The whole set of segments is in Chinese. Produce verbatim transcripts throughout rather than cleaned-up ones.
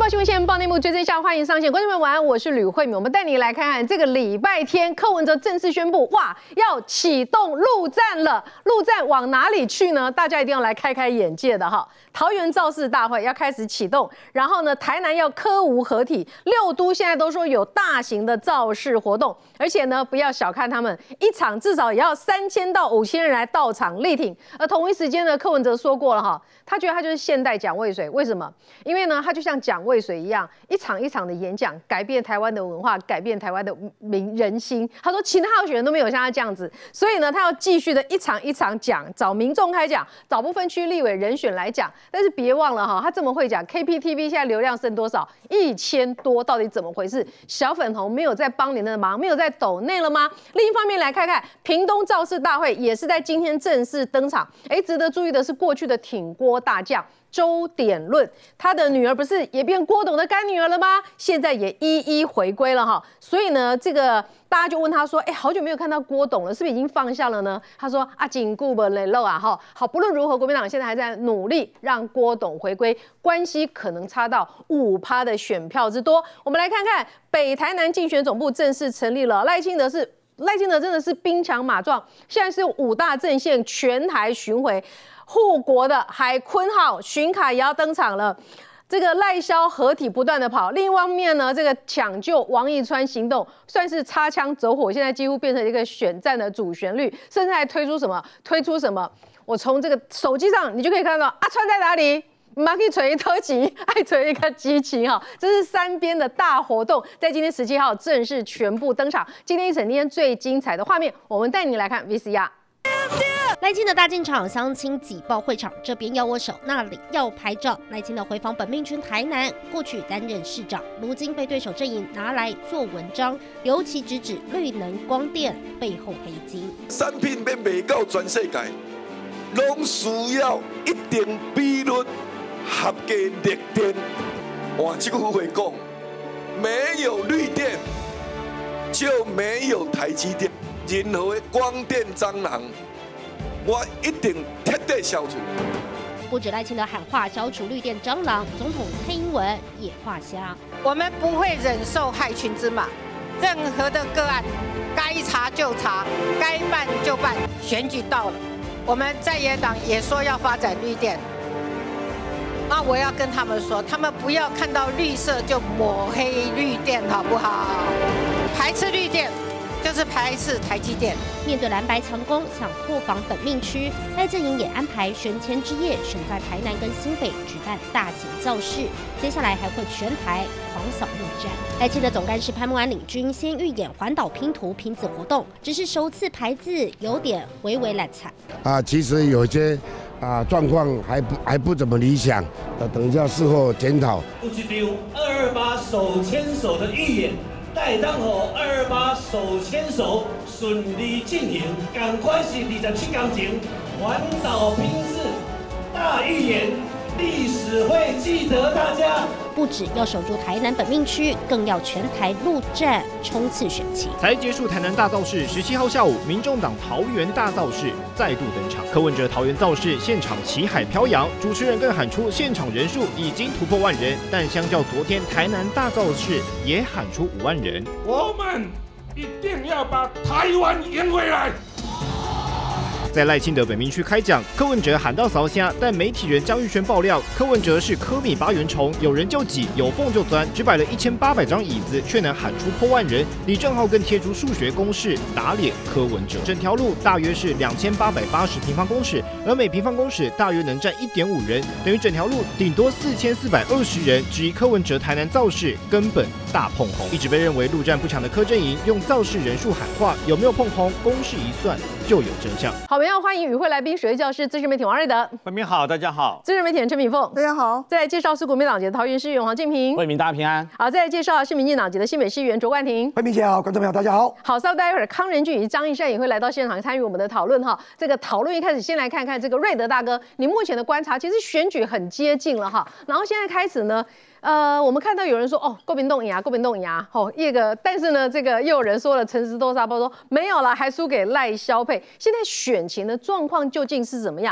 新闻线报内幕追真相，欢迎上线，观众朋友晚安，我是吕慧敏。我们带你来看看这个礼拜天，柯文哲正式宣布，哇，要启动陆战了。陆战往哪里去呢？大家一定要来开开眼界的哈。桃园造势大会要开始启动，然后呢，台南要柯吴合体，六都现在都说有大型的造势活动，而且呢，不要小看他们，一场至少也要三千到五千人来到场力挺。而同一时间呢，柯文哲说过了哈，他觉得他就是现代蒋渭水，为什么？因为呢，他就像蒋渭水一样，一场一场的演讲，改变台湾的文化，改变台湾的民人心。他说，其他候选人都没有像他这样子，所以呢，他要继续的一场一场讲，找民众开讲，找不分区立委人选来讲。但是别忘了哈，他这么会讲 ，K P T V 现在流量剩多少？一千多，到底怎么回事？小粉红没有在帮你的忙，没有在抖内了吗？另一方面来看看，屏东造势大会也是在今天正式登场。哎，值得注意的是，过去的挺郭大将周典论，他的女儿不是也变郭董的干女儿了吗？现在也一一回归了哈。所以呢，这个大家就问他说：“哎，好久没有看到郭董了，是不是已经放下了呢？”他说：“啊，紧固不雷漏啊，哈，好，不论如何，国民党现在还在努力让郭董回归，关系可能差到五趴的选票之多。”我们来看看北台南竞选总部正式成立了，赖清德是赖清德真的是兵强马壮，现在是五大阵线全台巡回。护国的海鲲号巡卡也要登场了，这个赖萧合体不断的跑。另一方面呢，这个抢救王义川行动算是擦枪走火，现在几乎变成一个选战的主旋律，甚至还推出什么？推出什么？我从这个手机上你就可以看到阿川在哪里？马可以锤特辑，爱锤一个激情哈，这是三边的大活动，在今天十七号正式全部登场。今天一整天最精彩的画面，我们带你来看 V C R。 赖清德大进场，乡亲挤爆会场，这边要握手，那里要拍照。赖清德回访本命区台南，过去担任市长，如今被对手阵营拿来做文章，尤其直指绿能光电背后黑金。 产品要卖到全世界，拢需要一定比率合格绿电。换这句话讲，没有绿电就没有台积电。任何的光电蟑螂，我一定彻底消除。 不止赖清德喊话消除绿电蟑螂，总统蔡英文也画瞎。 我们不会忍受害群之马，任何的个案该查就查，该办就办。选举到了，我们在野党也说要发展绿电，那我要跟他们说，他们不要看到绿色就抹黑绿电，好不好？排斥绿电。就是排斥台积电。 面对蓝白强攻，想破防本命区，赖阵营也安排选前之夜，选在台南跟新北举办大型造势，接下来还会全台狂扫陆战。赖清德总干事潘孟安领军，先预演环岛拼图拼字活动，只是首次排字有点微微懒散。 啊，其实有些啊状况还不还不怎么理想，呃，等一下事后检讨。 不去丢二二八手牵手的预演。带当好二二八手牵手顺利进行，赶快是二十七天前环岛拼字大预演，历史会记得大家。 不只要守住台南本命区，更要全台陆战冲刺选情。 才结束台南大造势，十七号下午，民众党桃园大造势再度登场。柯文哲桃园造势现场旗海飘扬，主持人更喊出现场人数已经突破万人，但相较昨天台南大造势也喊出五万人。 我们一定要把台湾赢回来。 在赖清德本命区开讲，柯文哲喊到扫虾，但媒体人张玉轩爆料，柯文哲是科米八元虫，有人就挤，有缝就钻，只摆了一千八百张椅子，却能喊出破万人。李正浩更贴出数学公式打脸柯文哲。整条路大约是两千八百八十平方公尺，而每平方公尺大约能站一点五人，等于整条路顶多四千四百二十人。质疑柯文哲台南造势根本大碰红，一直被认为陆战不强的柯阵营用造势人数喊话，有没有碰红，公式一算就有真相。 好，我们要欢迎与会来宾，水位教师、资深媒体王瑞德。 慧敏好，大家好。 资深媒体人陈敏凤， 大家好。 再来介绍是国民党籍的桃园市议员黄健平。 慧敏大家平安。 好，再来介绍是民进党籍的新北市议员卓冠廷。 慧敏姐好，观众朋友大家好。 好，稍待一会儿，康仁俊以及张义善也会来到现场参与我们的讨论哈。这个讨论一开始，先来看看这个瑞德大哥，你目前的观察，其实选举很接近了哈。然后现在开始呢。呃，我们看到有人说哦，国民党赢啊，国民党赢啊，哦，一个，但是呢，这个又有人说了，陈时多沙包说没有了，还输给赖萧配。现在选情的状况究竟是怎么样？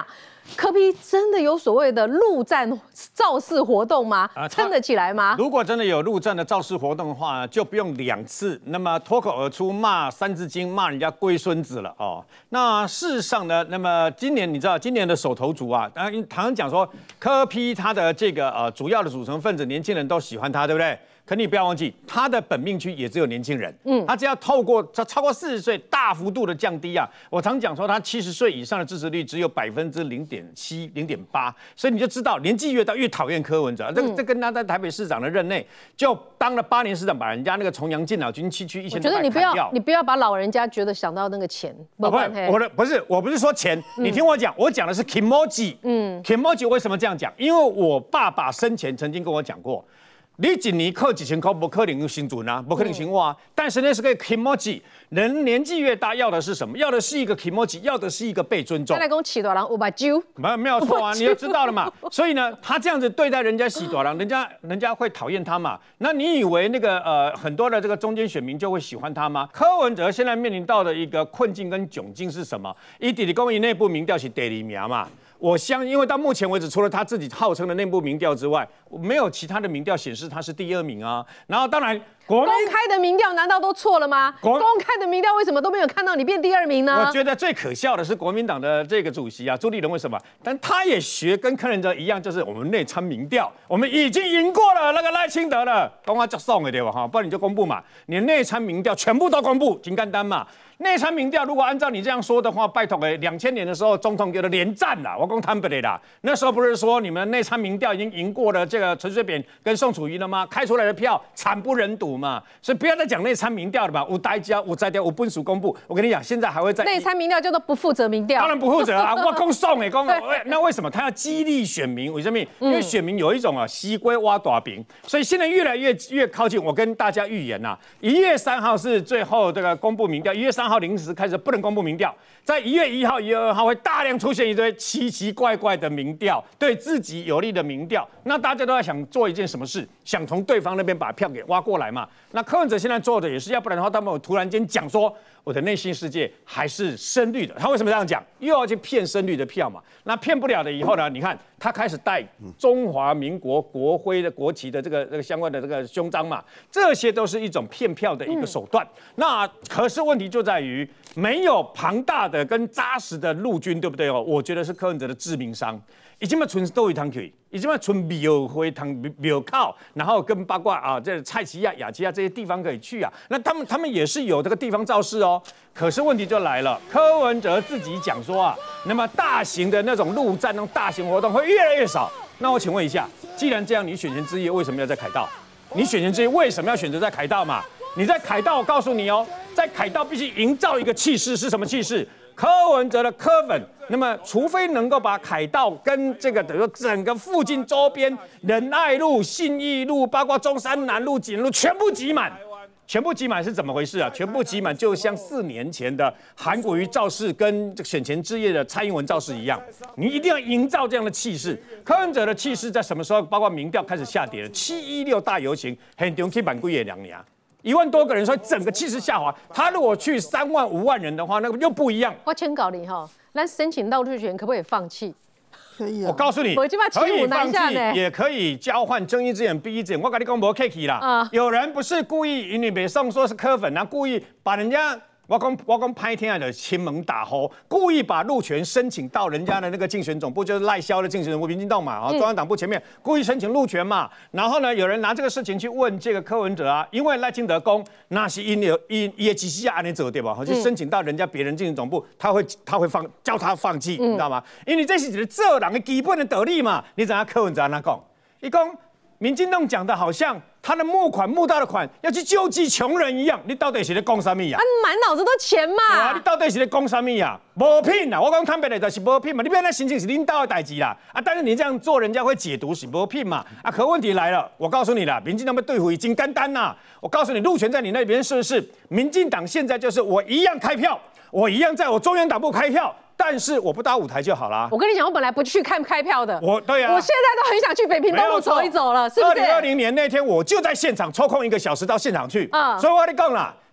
柯 P 真的有所谓的陆战造势活动吗？ 啊撑得起来吗？ 如果真的有陆战的造势活动的话，就不用两次，那么脱口而出骂《三字经》，骂人家龟孙子了哦。那事实上呢，那么今年你知道，今年的首投族啊，当然常常讲说柯 P 他的这个呃主要的组成分子，年轻人都喜欢他，对不对？可你不要忘记，他的本命区也只有年轻人。嗯，他只要透过超超过四十岁，大幅度的降低啊。我常讲说，他七十岁以上的支持率只有百分之零点七、零点八，所以你就知道，年纪越大越讨厌柯文哲。这个这跟他在台北市长的任内，就当了八年市长，把人家那个重阳敬老军区区一千多块砍掉。 我觉得你不要，你不要把老人家觉得想到那个钱。 不不，我的不是，我不是说钱，你听我讲，我讲的是 Kimoji。嗯 ，Kimoji 为什么这样讲？因为我爸爸生前曾经跟我讲过。你一年扣几千块，不可能生存啊，不可能生活啊。但是那是个 kimoji， 人年纪越大，要的是什么？要的是一个 kimoji， 要的是一个被尊重。 再来讲喜多郎五百九， 没没有错啊，你就知道了嘛。所以呢，他这样子对待人家喜多郎，人家人家会讨厌他嘛。那你以为那个呃很多的这个中间选民就会喜欢他吗？柯文哲现在面临到的一个困境跟窘境是什么？以地理公益内部民调是第二名嘛。我相因为到目前为止，除了他自己号称的内部民调之外，没有其他的民调显示他是第二名啊。然后当然，国公开的民调难道都错了吗？公开的民调为什么都没有看到你变第二名呢？ 我觉得最可笑的是国民党的这个主席啊，朱立伦为什么？但他也学跟柯文哲一样，就是我们内参民调，我们已经赢过了那个赖清德了，公开就送了对吧？哈，不然你就公布嘛，你内参民调全部都公布，挺简单嘛。内参民调如果按照你这样说的话，拜托哎，两千年的时候总统给了连战啦，我讲坦白的啦，那时候不是说你们内参民调已经赢过了这个陈水扁跟宋楚瑜了吗？开出来的票惨不忍睹嘛，所以不要再讲内参民调了吧，无代价无摘掉无分数公布。我跟你讲，现在还会在内参民调叫做不负责民调， 当然不负责啊，我公送哎公，那为什么他要激励选民？为什么？因为选民有一种啊西龟挖大饼，所以现在越来越越靠近。我跟大家预言呐、啊，一月三号是最后这个公布民调，一月三号零时开始不能公布民调，在一月一号、一月二号会大量出现一堆奇奇怪怪的民调，对自己有利的民调。那大家都在想做一件什么事，想从对方那边把票给挖过来嘛。那柯文哲现在做的也是，要不然的话，他们突然间讲说我的内心世界还是深绿的。他为什么这样讲？又要去骗深绿的票嘛。那骗不了的以后呢？你看他开始带中华民国国徽的国旗的这个这个相关的这个胸章嘛，这些都是一种骗票的一个手段。那可是问题就在于没有庞大的跟扎实的陆军，对不对哦？我觉得是柯文哲的致命伤。已经嘛存都一趟去，已经嘛存庙会堂庙靠，然后跟包括啊这蔡奇亚、雅奇亚这些地方可以去啊。那他们他们也是有这个地方造势哦。可是问题就来了，柯文哲自己讲说啊，那么大型的那种陆战那种大型活动会越来越少。那我请问一下，既然这样，你选前之夜为什么要在凯道？你选前之夜为什么要选择在凯道嘛？你在凯道，我告诉你哦，在凯道必须营造一个气势，是什么气势？柯文哲的柯粉，那么除非能够把凯道跟这个等于说整个附近周边仁爱路、信义路，包括中山南路、锦路全部挤满，全部挤满是怎么回事啊？全部挤满就像四年前的韩国瑜造势跟这个选前之夜的蔡英文造势一样，你一定要营造这样的气势。柯文哲的气势在什么时候？包括民调开始下跌了，七一六大游行很丢去板贵也两年。一万多个人，所以整个气势下滑。他如果去三万五万人的话，那个又不一样。 我请教你哈，那申请到入选可不可以放弃？ 可以啊。 我告诉你， 可以放弃，也可以交换睁一只眼闭一只眼。我跟你讲，没客气啦。嗯、有人不是故意与你北宋说是柯粉，然后故意把人家。我讲我讲拍天的亲门打吼，故意把路权申请到人家的那个竞选总部，就是赖萧的竞选总部民进党嘛，啊，中央党部前面故意申请路权嘛。然后呢，有人拿这个事情去问这个柯文哲啊，因为赖清德公那是因有因也只是安尼做对吧？就申请到人家别人竞选总部，他会他会放叫他放弃，你知道吗？因为这是一个做人的基本的道理嘛。你怎样柯文哲安那讲？一讲民进党讲的好像。他的募款募到的款要去救济穷人一样，你到底是在讲什么呀？ 啊，满脑子都钱嘛！ 啊，你到底是在讲什么呀？无品啦！我讲坦白的，就是无品嘛。你不要那心情是领导的代志啦。啊，但是你这样做，人家会解读是无品嘛。啊，可问题来了，我告诉你啦，民进党要对付已经简单啦。我告诉你，路权在你那边是不是？民进党现在就是我一样开票，我一样在我中央党部开票。但是我不搭舞台就好了。 我跟你讲，我本来不去看开票的。 我对啊， 我现在都很想去北平东路走一走了，是不是？ 二零二零年那天我就在现场抽空一个小时到现场去。啊、嗯，所以我跟你讲啦，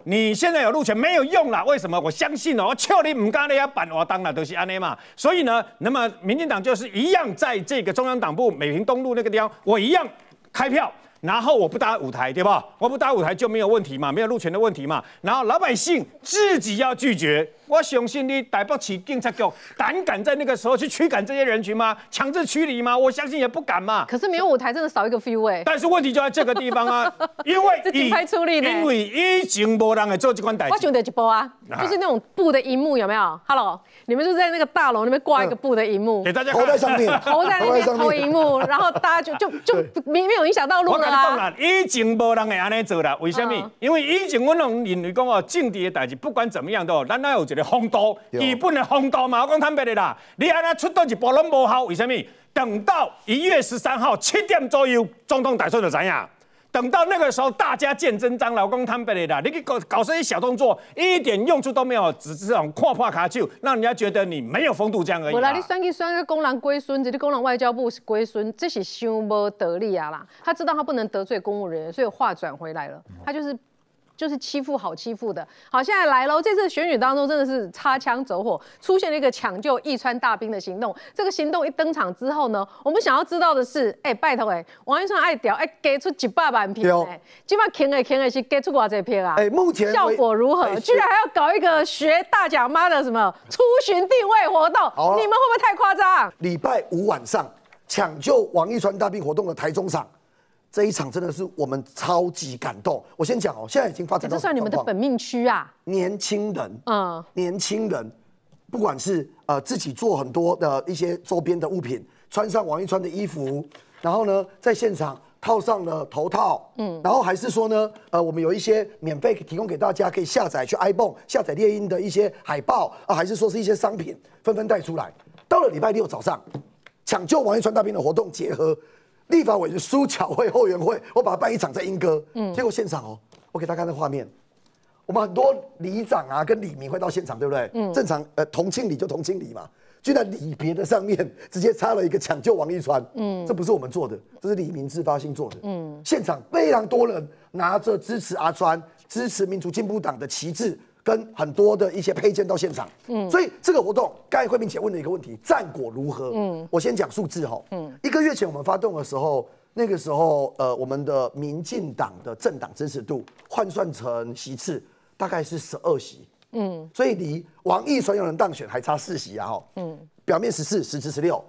你现在有路权没有用啦？为什么？我相信哦，我劝你唔干你要办活动啦，都是安尼嘛。所以呢，那么民进党就是一样，在这个中央党部美平东路那个地方，我一样开票。然后我不搭舞台，对吧？我不搭舞台就没有问题嘛，没有路权的问题嘛。然后老百姓自己要拒绝。我相信你台北市警察局胆敢在那个时候去驱赶这些人群吗？强制驱离吗？我相信也不敢嘛。 可是没有舞台真的少一个 feel 哎。 但是问题就在这个地方啊，因为这警派处理呢， 因为以前没人会做这款代志。 我想到一波啊，就是那种布的荧幕有没有 ？Hello， 你们就在那个大楼那边挂一个布的荧幕， 给大家投在上面， 投在那边投荧幕，然后大家就就就没没有影响到路了啊。 以前无人会安尼做啦，为什么？嗯、因为以前我拢认为讲哦，政治的代志不管怎么样都，咱哪有一个风度，基本的风度嘛。我讲坦白的啦，你安那出到一步拢无效，为什么？等到一月十三号七点左右，总统大选就知影。等到那个时候，大家见真章。老公坦白的啦，你搞搞这些小动作，一点用处都没有，只是这种跨破卡丘，让人家觉得你没有风度这样而已。 我来，你选去选个公人龟孙，这个公人外交部是龟孙，这是伤无得力啊啦。他知道他不能得罪公务人员，所以话转回来了，他就是。就是欺负好欺负的，好，现在来喽！这次选举当中真的是擦枪走火，出现了一个抢救义川大兵的行动。这个行动一登场之后呢，我们想要知道的是，哎、欸，拜托哎，王一川爱屌哎，给出一百万票哎，基本上坑的坑的是给出多少票啊？哎、 欸，目前效果如何？欸、居然还要搞一个学大甲妈的什么出巡定位活动，你们会不会太夸张？ 礼拜五晚上抢救王一川大兵活动的台中场。这一场真的是我们超级感动。我先讲哦，现在已经发展到、欸、 这算你们的本命区啊。 年轻人， 嗯， 年轻人，不管是呃自己做很多的一些周边的物品，穿上王一川的衣服，然后呢在现场套上了头套，嗯，然后还是说呢，呃，我们有一些免费提供给大家可以下载去 iPhone 下载猎鹰的一些海报啊，还是说是一些商品纷纷带出来。到了礼拜六早上，抢救王一川大兵的活动结合。立法委员苏巧慧后援会，我把它办一场在莺歌，嗯，结果现场哦，我给大家看那画面，我们很多里长啊跟里民会到现场，对不对？嗯，正常呃同庆礼就同庆礼嘛，居然礼别的上面直接插了一个抢救王一川，嗯，这不是我们做的，这是里民自发性做的，嗯，现场非常多人拿着支持阿川、支持民主进步党的旗帜。跟很多的一些配件到现场，嗯，所以这个活动，刚才慧敏姐问的一个问题，战果如何？嗯，我先讲数字哈，嗯，一个月前我们发动的时候，那个时候呃，我们的民进党的政党支持度换算成席次大概是十二席，嗯，所以离王一川有人当选还差四席啊，哈，嗯，表面十四，实质十六。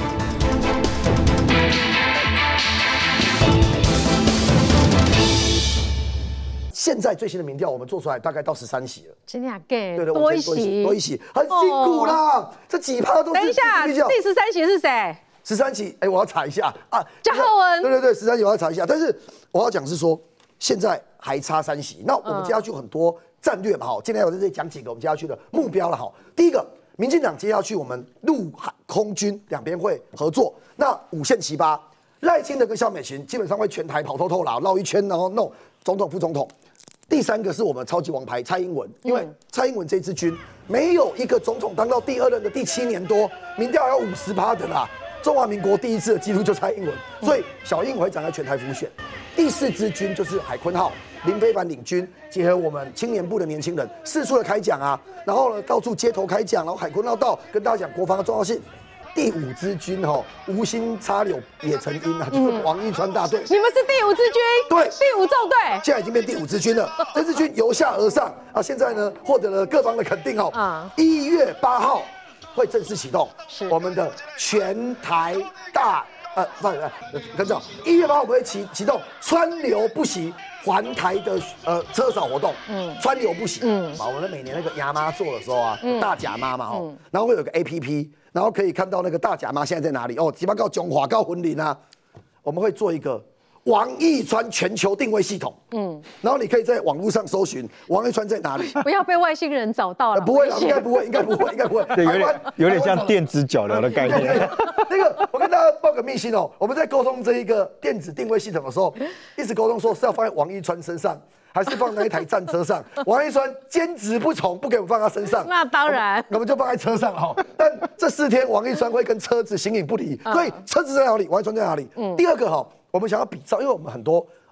现在最新的民调，我们做出来大概到十三席了， 真的假的？对对， 多一席， 多一席，很辛苦啦。哦、这几趴都是。 等一下，第十三席是谁？ 十三席，哎，我要查一下啊。 嘉浩文。 对对对，十三席我要查一下，但是我要讲是说，现在还差三席。那我们接下去很多战略嘛，哈，今天我在这里讲几个我们接下去的目标了，哈。第一个，民进党接下去我们陆海空军两边会合作，那五线齐发，赖清德跟萧美琴基本上会全台跑透透啦，绕一圈，然后弄总统副总统。第三个是我们超级王牌蔡英文，因为蔡英文这支军没有一个总统当到第二任的第七年多，民调要五十趴的啦。中华民国第一次的记录就蔡英文，所以小英会展开全台辅选。第四支军就是海鲲号，林飞帆领军，结合我们青年部的年轻人四处的开讲啊，然后呢到处街头开讲，然后海鲲号到跟大家讲国防的重要性。第五支军哈，无心插柳也成荫啊，就是王一川大队。 你们是第五支军？ 对， 第五纵队。 现在已经变第五支军了。这支军由下而上啊，现在呢获得了各方的肯定哦。啊，一月八号会正式启动我们的全台大呃不是跟着一月八号我们会启启动川流不息环台的呃车扫活动。嗯，川流不息。嗯，把我们的每年那个牙妈做的时候啊，嗯、大甲妈嘛哦，然后会有个 A P P。然后可以看到那个大甲妈现在在哪里哦，基本上到中华到婚礼啊，我们会做一个王一川全球定位系统，嗯，然后你可以在网络上搜寻王一川在哪里， 不要被外星人找到了， 不会了，应该不会，应该不会，应该不会， 对，有点有点像电子脚镣的概念。 那个，我跟大家报个秘辛哦，我们在沟通这一个电子定位系统的时候，一直沟通说是要放在王一川身上。还是放在一台战车上，王一川坚持不从，不给我们放在身上。 那当然， 我们就放在车上哈。但这四天，王一川会跟车子形影不离，所以车子在哪里，王一川在哪里。嗯。第二个哈，我们想要比照，因为我们很多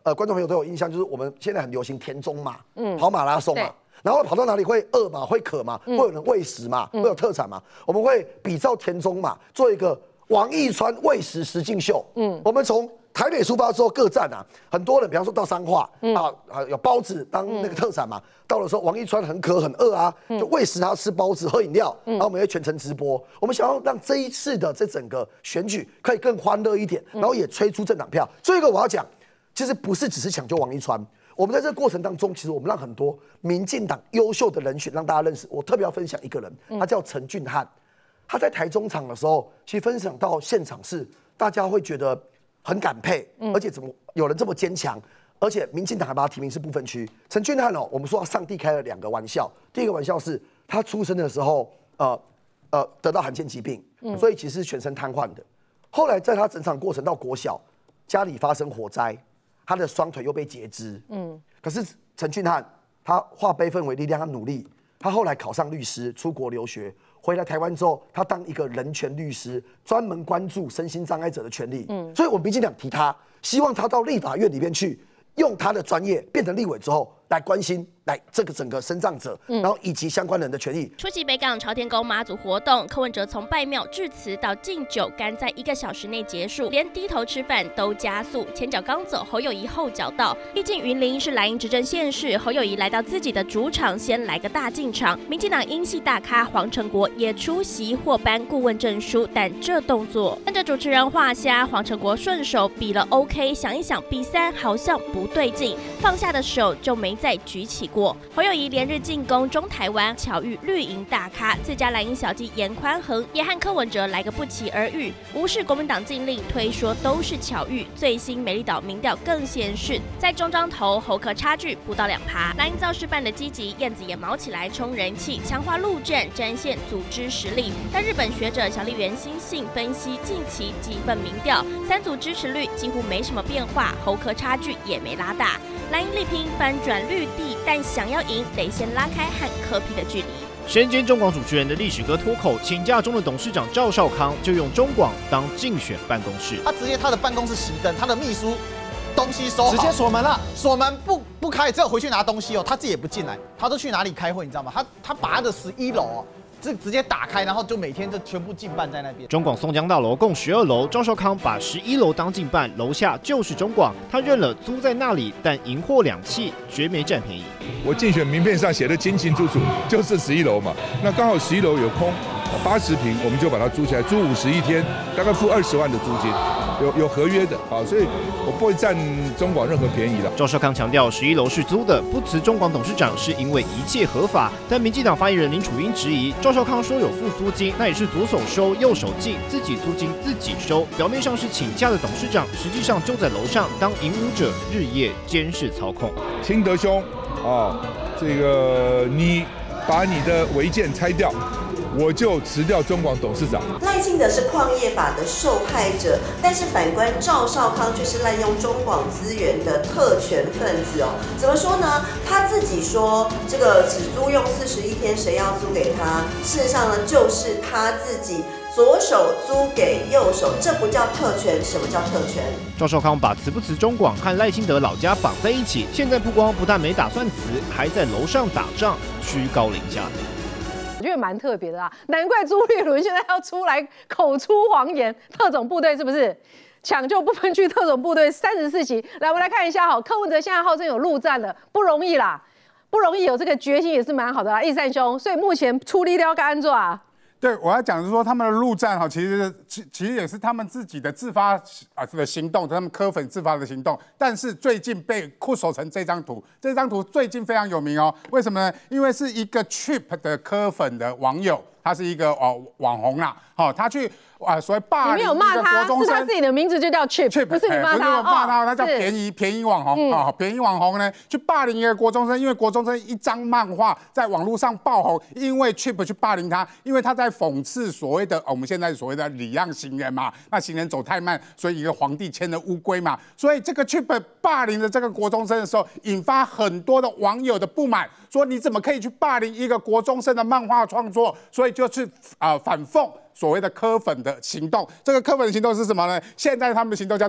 呃观众朋友都有印象，就是我们现在很流行田中马，嗯，跑马拉松嘛。然后跑到哪里会饿嘛，会渴嘛，会有人喂食嘛，会有特产嘛。我们会比照田中马做一个王一川喂食实境秀。嗯，我们从台北出发之后各站啊，很多人比方说到彰化啊，有包子当那个特产嘛。到了时候王一川很渴很饿啊，就喂食他吃包子喝饮料，然后我们会全程直播。我们想要让这一次的这整个选举可以更欢乐一点，然后也催出政党票。最后一个我要讲，其实不是只是抢救王一川。我们在这个过程当中，其实我们让很多民进党优秀的人选让大家认识。我特别要分享一个人，他叫陈俊翰。他在台中场的时候，其实分享到现场是大家会觉得很感佩，而且怎么有人这么坚强，而且民进党还把他提名是不分区。陈俊翰哦，我们说上帝开了两个玩笑，第一个玩笑是他出生的时候，呃呃得到罕见疾病，所以其实全身瘫痪的。后来在他整场过程到国小，家里发生火灾。他的双腿又被截肢，嗯，可是陈俊翰他化悲愤为力量，他努力，他后来考上律师，出国留学，回来台湾之后，他当一个人权律师，专门关注身心障碍者的权利，嗯，所以我们民进党提他，希望他到立法院里面去，用他的专业变成立委之后，来关心来这个整个身障者，嗯、然后以及相关人的权益。 出席北港朝天宫妈祖活动，柯文哲从拜庙致辞到敬酒，赶在一个小时内结束，连低头吃饭都加速。前脚刚走，侯友宜后脚到。毕竟云林是蓝营执政县市，侯友宜来到自己的主场，先来个大进场。民进党英系大咖黄成国也出席，获颁顾问证书，但这动作跟着主持人画虾，黄成国顺手比了 OK， 想一想比三好像不对劲，放下的手就没再举起过。侯友宜连日进攻中台湾，巧遇绿营大咖，自家蓝营小弟严宽恒也和柯文哲来个不期而遇，无视国民党禁令，推说都是巧遇。最新美丽岛民调更显示，在中彰投侯柯差距不到两趴。蓝营造势办的积极，燕子也毛起来冲人气，强化陆战，展现组织实力。但日本学者小笠原新信分析近期几份民调，三组支持率几乎没什么变化，侯柯差距也没拉大。蓝营力拼翻转绿地，但想要赢得先拉开和柯 P 的距离。 身兼中广主持人的历史哥脱口请假中的董事长赵少康就用中广当竞选办公室， 他直接他的办公室熄灯，他的秘书东西收好， 直接锁门了， 锁门不不开，只有回去拿东西哦，他自己也不进来，他都去哪里开会，你知道吗？他他把他的十一楼哦。这直接打开，然后就每天就全部进办在那边。 中广松江大楼共十二楼，赵少康把十一楼当进办，楼下就是中广，他认了租在那里，但银货两讫，绝没占便宜。 我竞选名片上写的清清楚楚，就是十一楼嘛，那刚好十一楼有空，八十平，我们就把它租起来，租五十一天，大概付二十万的租金，有有合约的啊，所以我不会占中广任何便宜的。 赵少康强调，十一楼是租的，不辞中广董事长是因为一切合法，但民进党发言人林楚英质疑。赵少康说有付租金，那也是左手收右手进，自己租金自己收。表面上是请假的董事长，实际上就在楼上当引舞者，日夜监视操控。 清德兄啊，这个你把你的违建拆掉，我就辞掉中广董事长。 赖清德是矿业法的受害者，但是反观赵少康却是滥用中广资源的特权分子哦。怎么说呢？他自己说这个只租用四十一天，谁要租给他？事实上呢，就是他自己左手租给右手，这不叫特权。什么叫特权？ 赵少康把辞不辞中广和赖清德老家绑在一起，现在曝光不但没打算辞，还在楼上打仗，居高临下。 我觉得蛮特别的啦，难怪朱立伦现在要出来口出狂言，特种部队是不是抢救不分区特种部队三十四期？来，我们来看一下哈，柯文哲现在号称有陆战了，不容易啦，不容易有这个决心也是蛮好的啦，易善兄，所以目前出力要干安做啊。 对，我要讲的是说，他们的陆战哈，其实其其实也是他们自己的自发啊的行动，他们柯粉自发的行动。但是最近被酷手成这张图，这张图最近非常有名哦。为什么呢？因为是一个 Chip 的柯粉的网友，他是一个哦网红啦，好、哦，他去啊所谓霸凌一个国中生， 是他自己的名字就叫 Chip，, Chip 不是你骂他， 不是我骂他，他叫便宜便宜网红啊、嗯哦，便宜网红呢去霸凌一个国中生，因为国中生一张漫画在网络上爆红，因为 Chip 去霸凌他，因为他在讽刺所谓的、哦、我们现在所谓的礼让行人嘛，那行人走太慢，所以一个皇帝牵了乌龟嘛，所以这个 Chip 霸凌的这个国中生的时候，引发很多的网友的不满，说你怎么可以去霸凌一个国中生的漫画创作，所以就去啊、呃、反讽所谓的柯粉的行动。这个柯粉的行动是什么呢？现在他们的行动叫做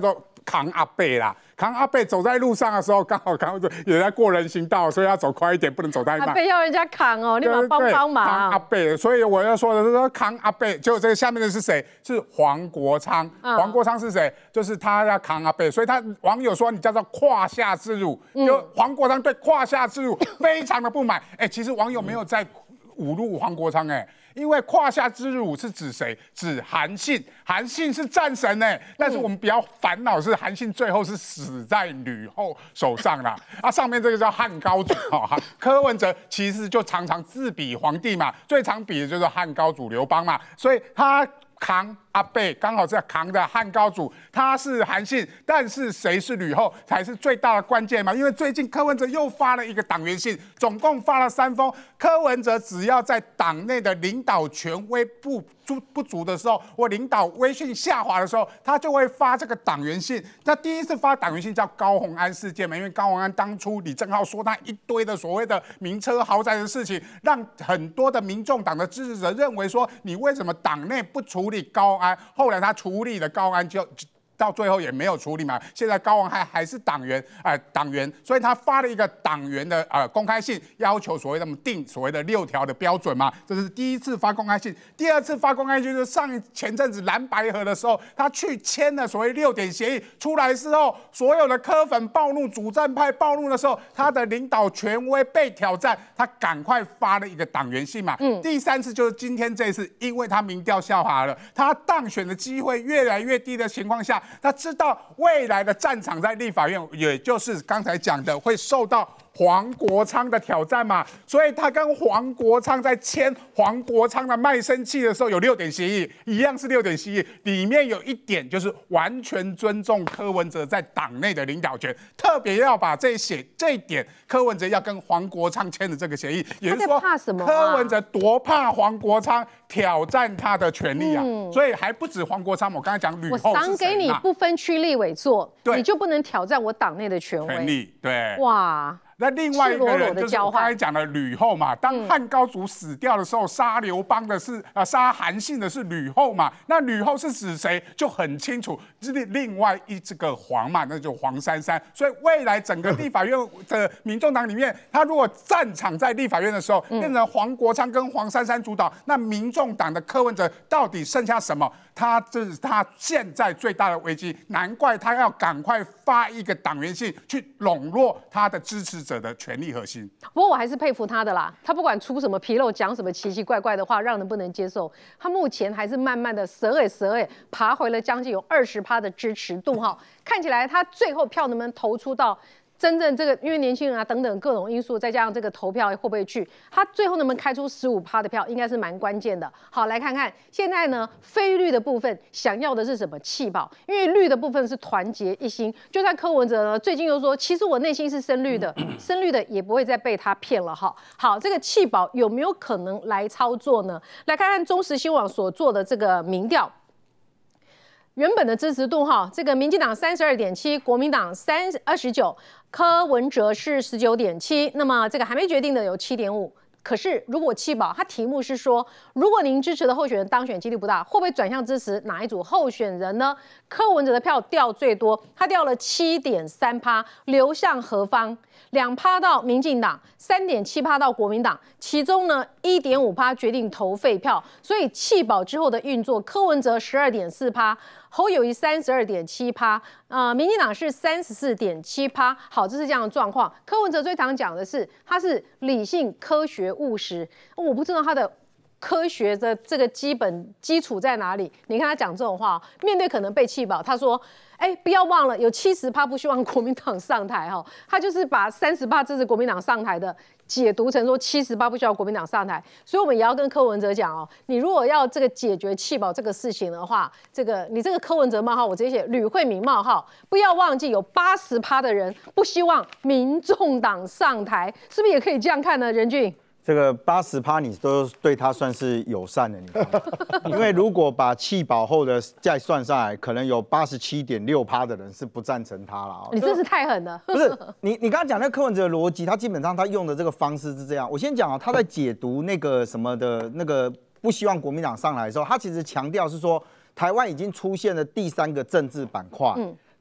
扛阿伯啦。扛阿伯走在路上的时候，刚好刚好也在过人行道，所以要走快一点，不能走太慢。 阿伯要人家扛哦，你们帮帮忙。 扛阿伯，所以我要说的是说扛阿伯，结果这个下面的是谁？是黄国昌。嗯、黄国昌是谁？就是他要扛阿伯，所以他网友说你叫做胯下之辱，嗯、就黄国昌对胯下之辱非常的不满。哎、欸，其实网友没有在侮辱黄国昌、欸，哎。因为胯下之辱是指谁？指韩信，韩信是战神呢。但是我们比较烦恼是韩信最后是死在吕后手上啦。啊，上面这个叫汉高祖哈，柯文哲其实就常常自比皇帝嘛，最常比的就是汉高祖刘邦嘛，所以他扛阿伯刚好是扛的汉高祖，他是韩信，但是谁是吕后才是最大的关键嘛？因为最近柯文哲又发了一个党员信，总共发了三封。柯文哲只要在党内的领导权威不足不足的时候，或领导威信下滑的时候，他就会发这个党员信。那第一次发党员信叫高虹安事件嘛，因为高虹安当初李正皓说他一堆的所谓的名车豪宅的事情，让很多的民众党的支持者认为说，你为什么党内不处理高安？后来他处理了高安就。到最后也没有处理嘛，现在高虹安还是党员，呃，党员，所以他发了一个党员的呃公开信，要求所谓的定所谓的六条的标准嘛，这是第一次发公开信。第二次发公开信就是上前阵子蓝白合的时候，他去签了所谓六点协议，出来之后，所有的柯粉暴怒，主战派暴怒的时候，他的领导权威被挑战，他赶快发了一个党员信嘛。嗯，第三次就是今天这一次，因为他民调下滑了，他当选的机会越来越低的情况下。他知道未来的战场在立法院，也就是刚才讲的，会受到黄国昌的挑战嘛，所以他跟黄国昌在签黄国昌的卖身契的时候，有六点协议，一样是六点协议，里面有一点就是完全尊重柯文哲在党内的领导权，特别要把这一写这一点，柯文哲要跟黄国昌签的这个协议，也就是说，柯文哲多怕黄国昌挑战他的权利啊，嗯、所以还不止黄国昌，我刚才讲吕后是谁嘛， 我赏给你不分区立委做，你就不能挑战我党内的权威。 权力对， 哇。 那另外一个人就是我刚才讲的吕后嘛，当汉高祖死掉的时候，杀刘邦的是呃杀韩信的是吕后嘛，那吕后是指谁就很清楚，是另外一这个黄嘛，那就黄珊珊。所以未来整个立法院的民众党里面，他如果战场在立法院的时候变成黄国昌跟黄珊珊主导，那民众党的柯文哲到底剩下什么？他这是他现在最大的危机，难怪他要赶快发一个党员信去笼络他的支持者的权力核心。 不过我还是佩服他的啦，他不管出什么纰漏，讲什么奇奇怪怪的话，让人不能接受，他目前还是慢慢的蛇尾蛇尾爬回了将近有二十趴的支持度哈，看起来他最后票能不能投出到真正这个，因为年轻人啊等等各种因素，再加上这个投票会不会去，他最后能不能开出十五趴的票，应该是蛮关键的。好，来看看现在呢，非绿的部分想要的是什么？弃保，因为绿的部分是团结一心。就算柯文哲呢，最近又说，其实我内心是深绿的，深绿的也不会再被他骗了哈。好，这个弃保有没有可能来操作呢？来看看中时新网所做的这个民调。原本的支持度哈，这个民进党三十二点七，国民党三二十九，柯文哲是十九点七，那么这个还没决定的有七点五。可是如果弃保，它题目是说，如果您支持的候选人当选几率不大，会不会转向支持哪一组候选人呢？柯文哲的票掉最多，他掉了七点三趴，流向何方？两趴到民进党，三点七趴到国民党，其中呢一点五趴决定投废票，所以弃保之后的运作，柯文哲十二点四趴。侯友宜三十二点七趴，呃，民进党是三十四点七趴。好，这是这样的状况。柯文哲最常讲的是，他是理性、科学、务实。我不知道他的科学的这个基本基础在哪里。你看他讲这种话，面对可能被弃保，他说：“哎，不要忘了，有七十趴不希望国民党上台哈。”他就是把三十趴支持国民党上台的解读成说七十趴不需要国民党上台，所以我们也要跟柯文哲讲哦，你如果要这个解决弃保这个事情的话，这个你这个柯文哲冒号，我直接写吕慧敏冒号，不要忘记有八十趴的人不希望民众党上台，是不是也可以这样看呢？任俊。 这个八十趴你都对他算是友善的，你看，因为如果把弃保后的再算上来，可能有八十七点六趴的人是不赞成他了。 你真是太狠了。 不是你，你刚刚讲那个柯文哲的逻辑，他基本上他用的这个方式是这样。我先讲啊，他在解读那个什么的那个不希望国民党上来的时候，他其实强调是说，台湾已经出现了第三个政治板块。嗯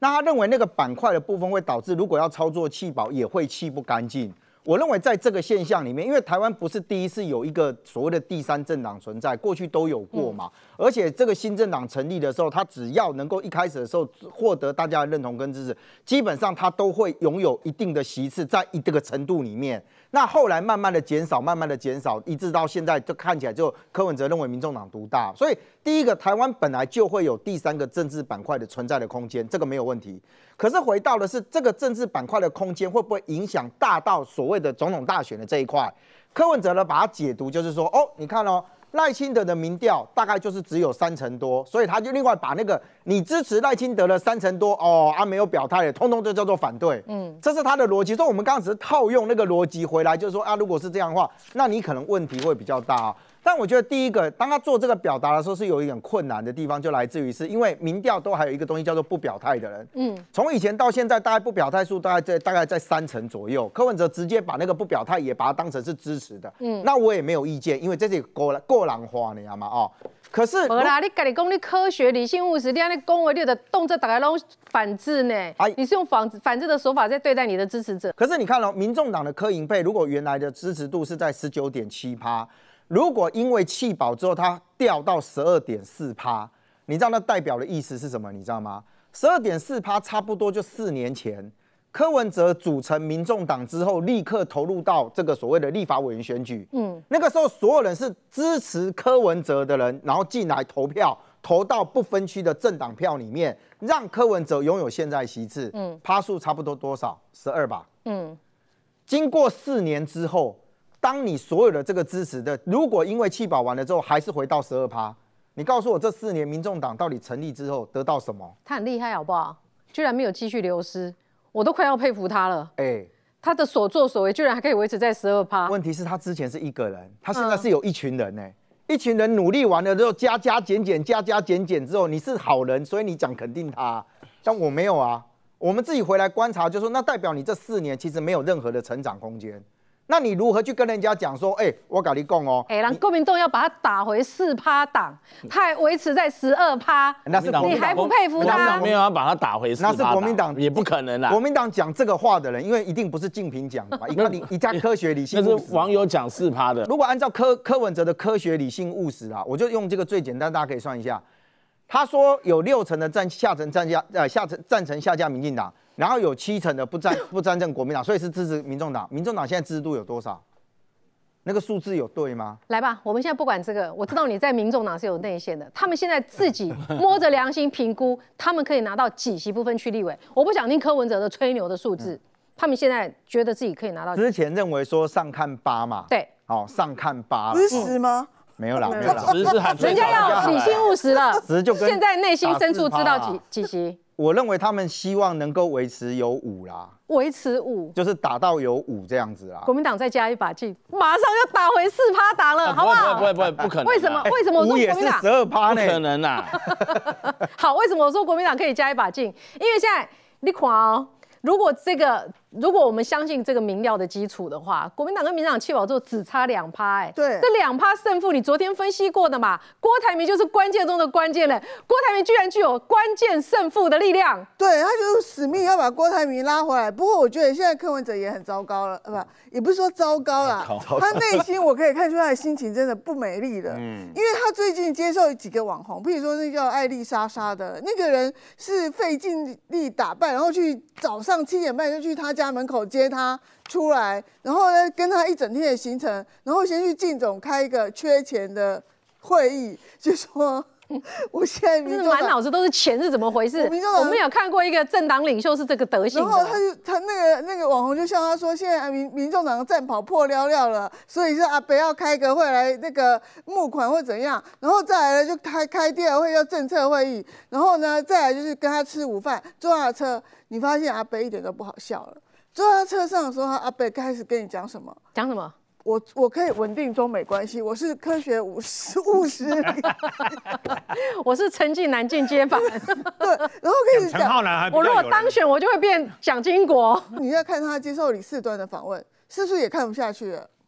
那他认为那个板块的部分会导致，如果要操作弃保，也会弃不干净。我认为在这个现象里面，因为台湾不是第一次有一个所谓的第三政党存在，过去都有过嘛。嗯、而且这个新政党成立的时候，他只要能够一开始的时候获得大家的认同跟支持，基本上他都会拥有一定的席次，在一这个程度里面。那后来慢慢的减少，慢慢的减少，一直到现在就看起来就柯文哲认为民众党独大。所以第一个，台湾本来就会有第三个政治板块的存在的空间，这个没有问题。可是回到的是这个政治板块的空间会不会影响大到所谓的总统大选的这一块？柯文哲呢把它解读就是说，哦，你看哦，赖清德的民调大概就是只有三成多，所以他就另外把那个你支持赖清德的三成多哦啊没有表态的，通通就叫做反对。嗯，这是他的逻辑。所以我们刚刚只是套用那个逻辑回来，就是说啊，如果是这样的话，那你可能问题会比较大啊。但我觉得第一个，当他做这个表达的时候，是有一点困难的地方，就来自于是因为民调都还有一个东西叫做不表态的人。嗯，从以前到现在，大概不表态数大概在大概在三成左右。柯文哲直接把那个不表态也把它当成是支持的。嗯，那我也没有意见，因为这是过过人话，你知道吗？哦，可是好啦，你跟你讲你科学、理性、务实，你安尼讲话，你的动作大概拢反制呢。哎，你是用反反制的手法在对待你的支持者。 可是你看哦，民众党的柯银配，如果原来的支持度是在十九点七趴。如果因为弃保之后它掉到十二点四趴，你知道那代表的意思是什么？你知道吗？十二点四趴差不多就四年前，柯文哲组成民众党之后，立刻投入到这个所谓的立法委员选举。嗯，那个时候所有人是支持柯文哲的人，然后进来投票，投到不分区的政党票里面，让柯文哲拥有现在席次。嗯，趴数差不多多少？十二吧。嗯，经过四年之后。当你所有的这个支持的，如果因为弃保完了之后还是回到十二趴，你告诉我这四年民众党到底成立之后得到什么？ 他很厉害好不好？居然没有继续流失，我都快要佩服他了。哎、欸，他的所作所为居然还可以维持在十二趴。 问题是，他之前是一个人，他现在是有一群人呢、欸嗯，一群人努力完了之后加加减减，加加减减之后，你是好人，所以你讲肯定他，但我没有啊。我们自己回来观察，就说那代表你这四年其实没有任何的成长空间。那你如何去跟人家讲说，哎、欸，我跟你讲哦， 哎、欸，让国民党要把他打回四趴党，他还维持在十二趴， 那是你还不佩服他？ 没有要把他打回四趴， 那是国民党也不可能啦。 国民党讲这个话的人，因为一定不是竞平讲的嘛，一个一家科学理性务实。 那是网友讲四趴的。 如果按照柯柯文哲的科学理性务实啊，我就用这个最简单，大家可以算一下。他说有六成的赞下层赞加呃下层赞成下架民进党，然后有七成的不赞不赞成国民党，所以是支持民众党。民众党现在支持度有多少？那个数字有对吗？ 来吧，我们现在不管这个，我知道你在民众党是有内线的，他们现在自己摸着良心评估，他们可以拿到几席不分区立委。我不想听柯文哲的吹牛的数字，嗯、他们现在觉得自己可以拿到。 之前认为说上看八嘛， 对， 哦，上看八， 不是十吗？ 没有啦，没有啦， 十是喊人家要理性务实了， 十就跟现在内心深处知道几几席。 我认为他们希望能够维持有五啦， 维持五， 就是打到有五这样子啦。 国民党再加一把劲，马上就打回四趴党了，好不好？ 不会不会不会，不可能。 为什么？为什么我说国民党五也是十二趴呢？ 不可能啊！ 好，为什么我说国民党可以加一把劲？因为现在你看哦，如果这个。如果我们相信这个民调的基础的话，国民党跟民进党弃保之后只差两趴，哎， 对， 这两趴胜负你昨天分析过的嘛？郭台铭就是关键中的关键嘞，郭台铭居然具有关键胜负的力量， 对，他就是死命要把郭台铭拉回来。不过我觉得现在柯文哲也很糟糕了，呃，不，也不是说糟糕啦，他内心我可以看出他的心情真的不美丽了，嗯，因为他最近接受几个网红，譬如说那叫艾丽莎莎的那个人是费尽力打扮，然后去早上七点半就去他家。家门口接他出来，然后呢跟他一整天的行程，然后先去靳总开一个缺钱的会议，就说我现在民众党满脑子都是钱是怎么回事？我, 我们有看过一个政党领袖是这个德行的， 然后他就他那个那个网红就笑他说，现在民民众党战跑破了了了，所以是阿北要开个会来那个募款或怎样，然后再来呢就开开第二会叫政策会议，然后呢再来就是跟他吃午饭，坐他的车，你发现阿北一点都不好笑了。坐在车上的时候，阿北开始跟你讲什么？ 讲什么？ 我我可以稳定中美关系，我是科学务实务实， 我是陈近南进阶版。 对，然后开始讲， 我如果当选，我就会变蒋经国。 你要看他接受李四端的访问，是不是也看不下去了？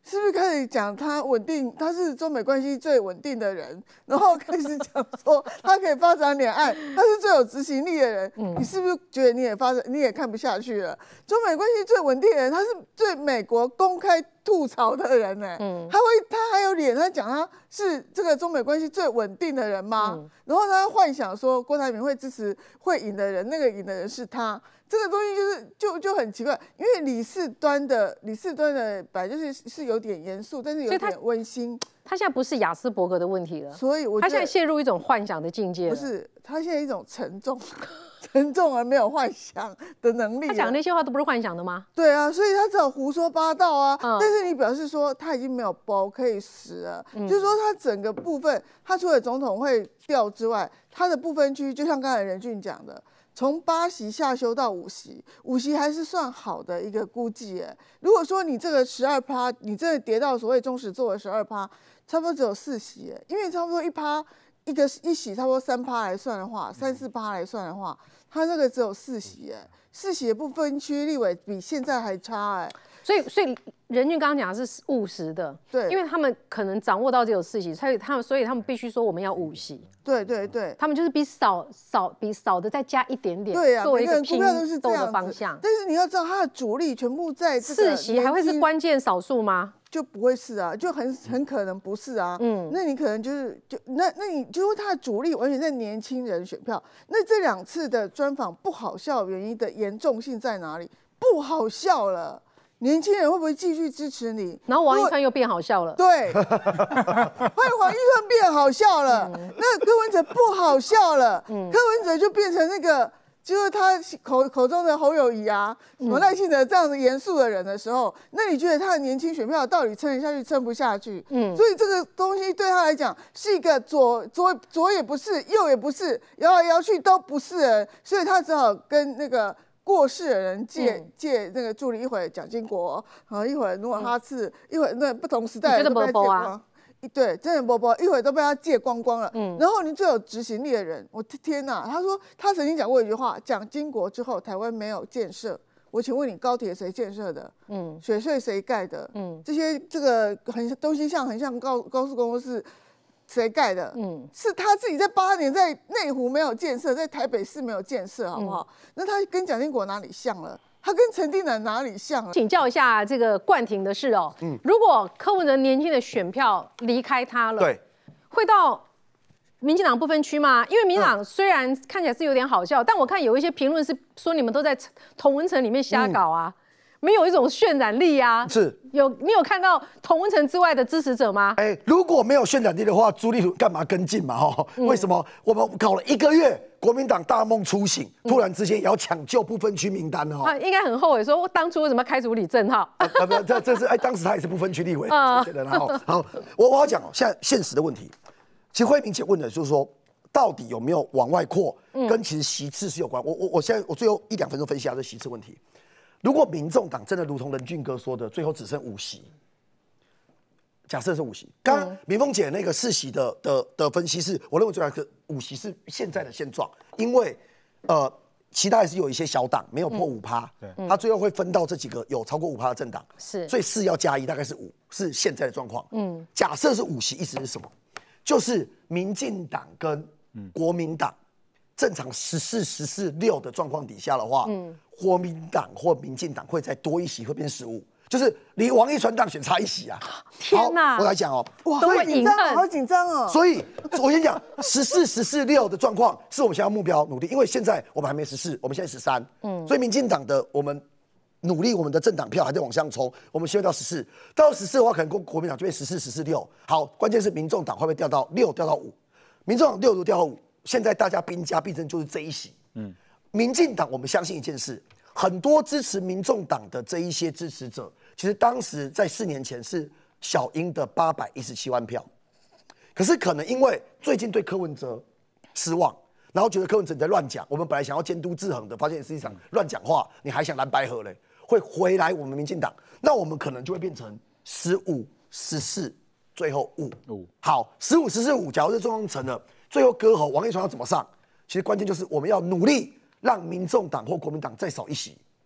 是不是开始讲他稳定，他是中美关系最稳定的人，然后开始讲说他可以发展两岸，他是最有执行力的人，嗯、你是不是觉得你也发展你也看不下去了？中美关系最稳定的人，他是对美国公开吐槽的人呢、欸，嗯、他会他还有脸，他讲他是这个中美关系最稳定的人吗？嗯、然后他幻想说郭台铭会支持会赢的人，那个赢的人是他。这个东西就是就就很奇怪，因为李四端的李四端的本来就是是有点严肃，但是有点温馨。 他现在不是亚斯伯格的问题了， 所以我他现在陷入一种幻想的境界了。 不是，他现在一种沉重、沉重而没有幻想的能力。 他讲的那些话都不是幻想的吗？ 对啊，所以他只有胡说八道啊。嗯、但是你表示说他已经没有包可以使了，嗯、就是说他整个部分，他除了总统会调之外，他的不分区就像刚才任俊讲的。从八席下修到五席，五席还是算好的一个估计耶。如果说你这个十二趴，你真的跌到所谓中实做的十二趴，差不多只有四席耶，因为差不多一趴一个一席差不多三趴来算的话，三四趴来算的话，它那个只有四席耶，四席的不分区立委比现在还差哎。 所以，所以任俊刚刚讲的是务实的， 对， 因为他们可能掌握到只有四席，所以他们，所以他们必须说我们要五席， 对对对， 他们就是比少少比少的再加一点点， 对呀、啊， 作为一个拼斗的方向。 但是你要知道，它的主力全部在这个四席，还会是关键少数吗？ 就不会是啊，就很很可能不是啊，嗯，那你可能就是就那那你就是它的主力完全在年轻人选票，那这两次的专访不好笑原因的严重性在哪里？不好笑了。年轻人会不会继续支持你？ 然后王一川又变好笑了。 对，欢迎王一川变好笑了。嗯、那柯文哲不好笑了。嗯、柯文哲就变成那个，就是他口口中的侯友宜啊，什么赖清德这样子严肃的人的时候，嗯、那你觉得他的年轻选票到底撑得下去，撑不下去？嗯，所以这个东西对他来讲是一个左左左也不是，右也不是，摇来摇去都不是，所以他只好跟那个。过世的人借、嗯、借那个助理，一会儿蒋经国，啊，一会儿努尔哈赤，嗯、一会儿那不同时代的都被他借光，对，真的波波，一会儿都被他借光光了。嗯，然后你最有执行力的人，我天哪！他说他曾经讲过一句话：蒋经国之后，台湾没有建设。我请问你，高铁谁建设的？嗯，水隧谁盖的？嗯，这些这个很东西像很像高高速公路是。谁盖的？嗯，是他自己在八年在内湖没有建设，在台北市没有建设，好不好？嗯、那他跟蒋经国哪里像了？他跟陈定南哪里像了？ 请教一下这个冠廷的事哦。嗯，如果柯文哲年轻的选票离开他了， 对， 会到民进党不分区吗？因为民进党虽然看起来是有点好笑，嗯、但我看有一些评论是说你们都在同温层里面瞎搞啊。嗯没有一种渲染力啊！ 是有你有看到同温层之外的支持者吗？ 哎，如果没有渲染力的话，朱立伦干嘛跟进嘛？哈、嗯，为什么我们搞了一个月，国民党大梦初醒，突然之间也要抢救不分区名单了？ 他应该很后悔，说我当初为什么开除李正浩？ 啊，不，这这是哎，当时他也是不分区立委，嗯，然后好，我我要讲哦，现在现实的问题，其实慧明姐问的就是说，到底有没有往外扩，跟其实席次是有关。我我我现在我最后一两分钟分析一下这席次问题。如果民众党真的如同任俊哥说的，最后只剩五席，假设是五席，刚刚明凤姐那个四席的的的分析是，我认为最后五席是现在的现状，因为呃，其他还是有一些小党没有破五趴，嗯、他最后会分到这几个有超过五趴的政党， 是， 所以四要加一，大概是五，是现在的状况。嗯，假设是五席，意思是什么？就是民进党跟国民党。正常十四、十四、六的状况底下的话，嗯，国民党或民进党会再多一席，会变十五，就是离王一川当选差一席啊！ 天哪！ 我来讲哦， 哇，好紧张，好紧张哦！ 所以我先讲十四、十四、六的状况是我们现在目标努力，因为现在我们还没十四，我们现在十三，嗯，所以民进党的我们努力，我们的政党票还在往上冲，我们希望到十四，到十四的话，可能国国民党就变十四、十四、六。好，关键是民众党会不会掉到六，掉到五？民众党六如掉到五。现在大家兵家必争就是这一席，嗯，民进党我们相信一件事，很多支持民众党的这一些支持者，其实当时在四年前是小英的八百一十七万票，可是可能因为最近对柯文哲失望，然后觉得柯文哲你在乱讲，我们本来想要监督制衡的，发现是一场乱讲话，你还想蓝白合嘞，会回来我们民进党，那我们可能就会变成十五、十四，最后五。五好，十五、十四、五，假如这状况成了。最后割喉，王一川要怎么上？其实关键就是我们要努力让民众党或国民党再少一席，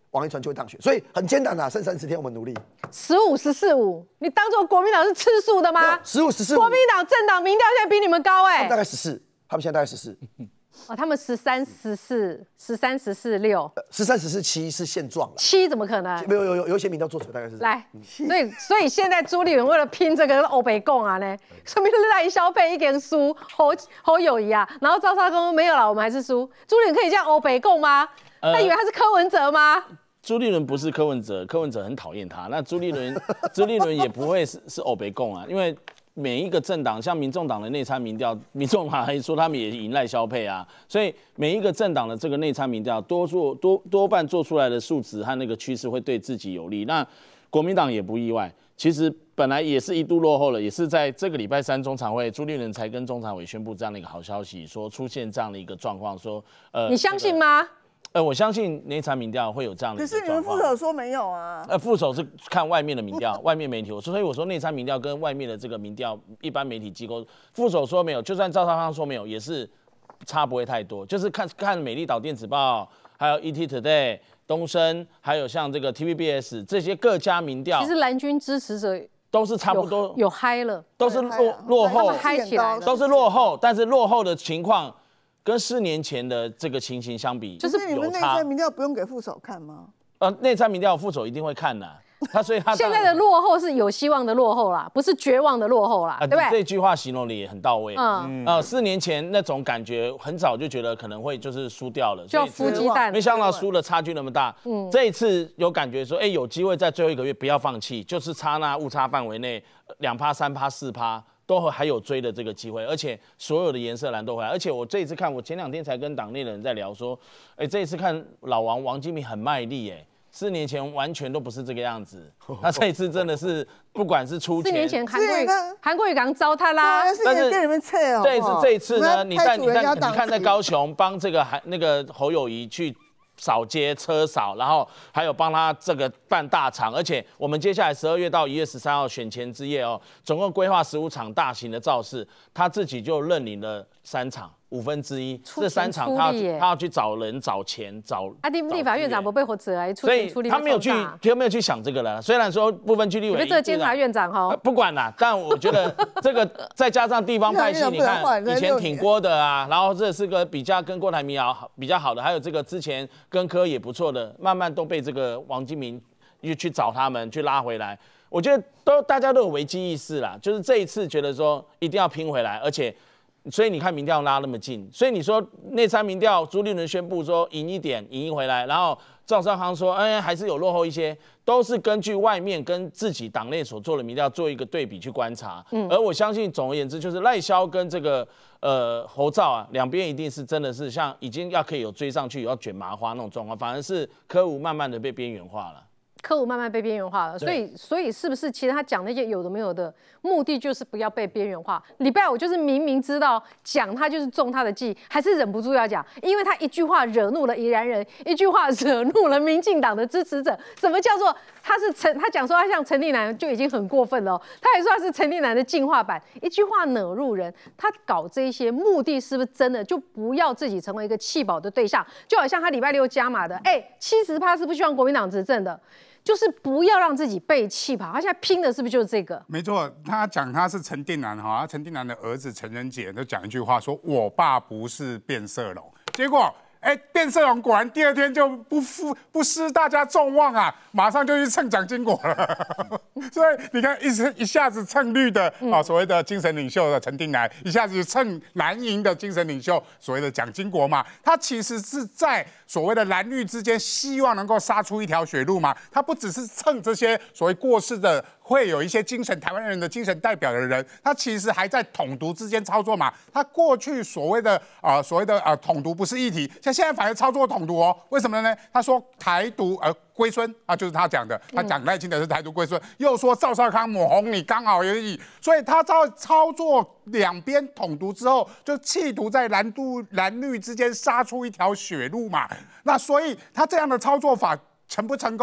王一川就会当选。所以很艰难啊，剩三十天，我们努力。 十五十四五，你当做国民党是吃素的吗？ 十五十四， 国民党政党民调现在比你们高哎、 欸，大概十四，他们现在大概十四。 哦，他们十三、十四、十三、十四、六， 十三、十四、七是现状了。 七怎么可能？ 没有有有有一些民调做出来大概是。 来，所以所以现在朱立伦为了拼这个欧北共啊呢，说明赖萧配一点输，侯侯友宜啊，然后赵少康没有了，我们还是输。朱立伦可以这样欧北共吗？ 呃、 他以为他是柯文哲吗？ 朱立伦不是柯文哲，柯文哲很讨厌他。那朱立伦，朱立伦也不会是是欧北共啊，因为。每一个政党，像民众党的内参民调，民众党还说他们也赢赖萧配啊，所以每一个政党的这个内参民调，多做多多半做出来的数值和那个趋势会对自己有利。那国民党也不意外，其实本来也是一度落后了，也是在这个礼拜三中常会，朱立伦才跟中常委宣布这样的一个好消息，说出现这样的一个状况，说呃， 你相信吗？ 呃，我相信内参民调会有这样的一个状况。 可是你们副手说没有啊？ 呃，副手是看外面的民调，外面媒体。我所以我说内参民调跟外面的这个民调，一般媒体机构，副手说没有，就算赵少康说没有，也是差不会太多。就是看看美丽岛电子报，还有 E T Today、东升，还有像这个 T V B S 这些各家民调， 其实蓝军支持者都是差不多有嗨了， 都是落落后， 嗨起来， 都是落后，但是落后的情况。跟四年前的这个情形相比， 就是你们内参民调不用给副手看吗？ 呃，内参民调副手一定会看的，他所以他现在的落后是有希望的落后啦，不是绝望的落后啦，对不对？ 这句话形容的也很到位。 嗯， 呃，四年前那种感觉，很早就觉得可能会就是输掉了， 就要孵鸡蛋， 没想到输了差距那么大。嗯，这一次有感觉说，哎，有机会在最后一个月不要放弃，就是差那误差范围内两趴、三趴、四趴。都还有追的这个机会，而且所有的颜色蓝都回来。而且我这一次看，我前两天才跟党内的人在聊说，哎，这一次看老王王金平很卖力，哎，四年前完全都不是这个样子。他这一次真的是，不管是出钱， 四年前韩国瑜韩国瑜刚糟蹋啦， 但是跟你们测哦。 这一次这一次呢，你在你在你看在高雄帮这个韩那个侯友宜去。扫街车扫，然后还有帮他这个办大场，而且我们接下来十二月到一月十三号选前之夜哦，总共规划十五场大型的造势，他自己就认领了三场，五分之一。这三场他他要去找人、找钱、找。 啊，立立法院长不被火者来出钱出力， 他没有去，他没有去想这个了。虽然说部分区立委， 你这监察院长哈， 不管啦，但我觉得这个再加上地方派系，你看以前挺郭的啊，然后这是个比较跟郭台铭好比较好的，还有这个之前跟柯也不错的，慢慢都被这个王金平又去找他们去拉回来。我觉得都大家都有危机意识啦，就是这一次觉得说一定要拼回来，而且。所以你看民调拉那么近，所以你说内参民调，朱立伦宣布说赢一点，赢一回来，然后赵少康说，哎，还是有落后一些，都是根据外面跟自己党内所做的民调做一个对比去观察。嗯，而我相信，总而言之，就是赖萧跟这个呃侯兆啊，两边一定是真的是像已经要可以有追上去，有要卷麻花那种状况，反而是柯吴慢慢的被边缘化了。 柯吴慢慢被边缘化了，所以所以是不是其实他讲那些有的没有的目的就是不要被边缘化？礼拜五就是明明知道讲他就是中他的计，还是忍不住要讲，因为他一句话惹怒了宜兰人，一句话惹怒了民进党的支持者。什么叫做他是陈？他讲说他像陈立南就已经很过分了、哦，他还说他是陈立南的进化版，一句话惹怒人。他搞这些目的是不是真的？就不要自己成为一个弃保的对象，就好像他礼拜六加码的，哎，七十趴是不希望国民党执政的。就是不要让自己被气跑，他现在拼的是不是就是这个？ 没错，他讲他是陈定南哈，陈定南的儿子陈仁杰就讲一句话说：“我爸不是变色龙。”结果，哎，变色龙果然第二天就不负不失大家众望啊，马上就去蹭蒋经国了。所以你看，一一下子蹭绿的啊，所谓的精神领袖的陈定南，一下子蹭蓝营的精神领袖，所谓的蒋经国嘛，他其实是在所谓的蓝绿之间，希望能够杀出一条血路嘛。他不只是蹭这些所谓过世的，会有一些精神台湾人的精神代表的人，他其实还在统独之间操作嘛。他过去所谓的啊、呃、所谓的啊、呃、统独不是议题，像现在反而操作统独哦。为什么呢？他说台独呃。龟孙啊，就是他讲的，他讲赖清德是台独龟孙，又说赵少康抹红你刚好而已，所以他操操作两边统独之后，就企图在蓝度蓝绿之间杀出一条血路嘛。那所以他这样的操作法成不成功，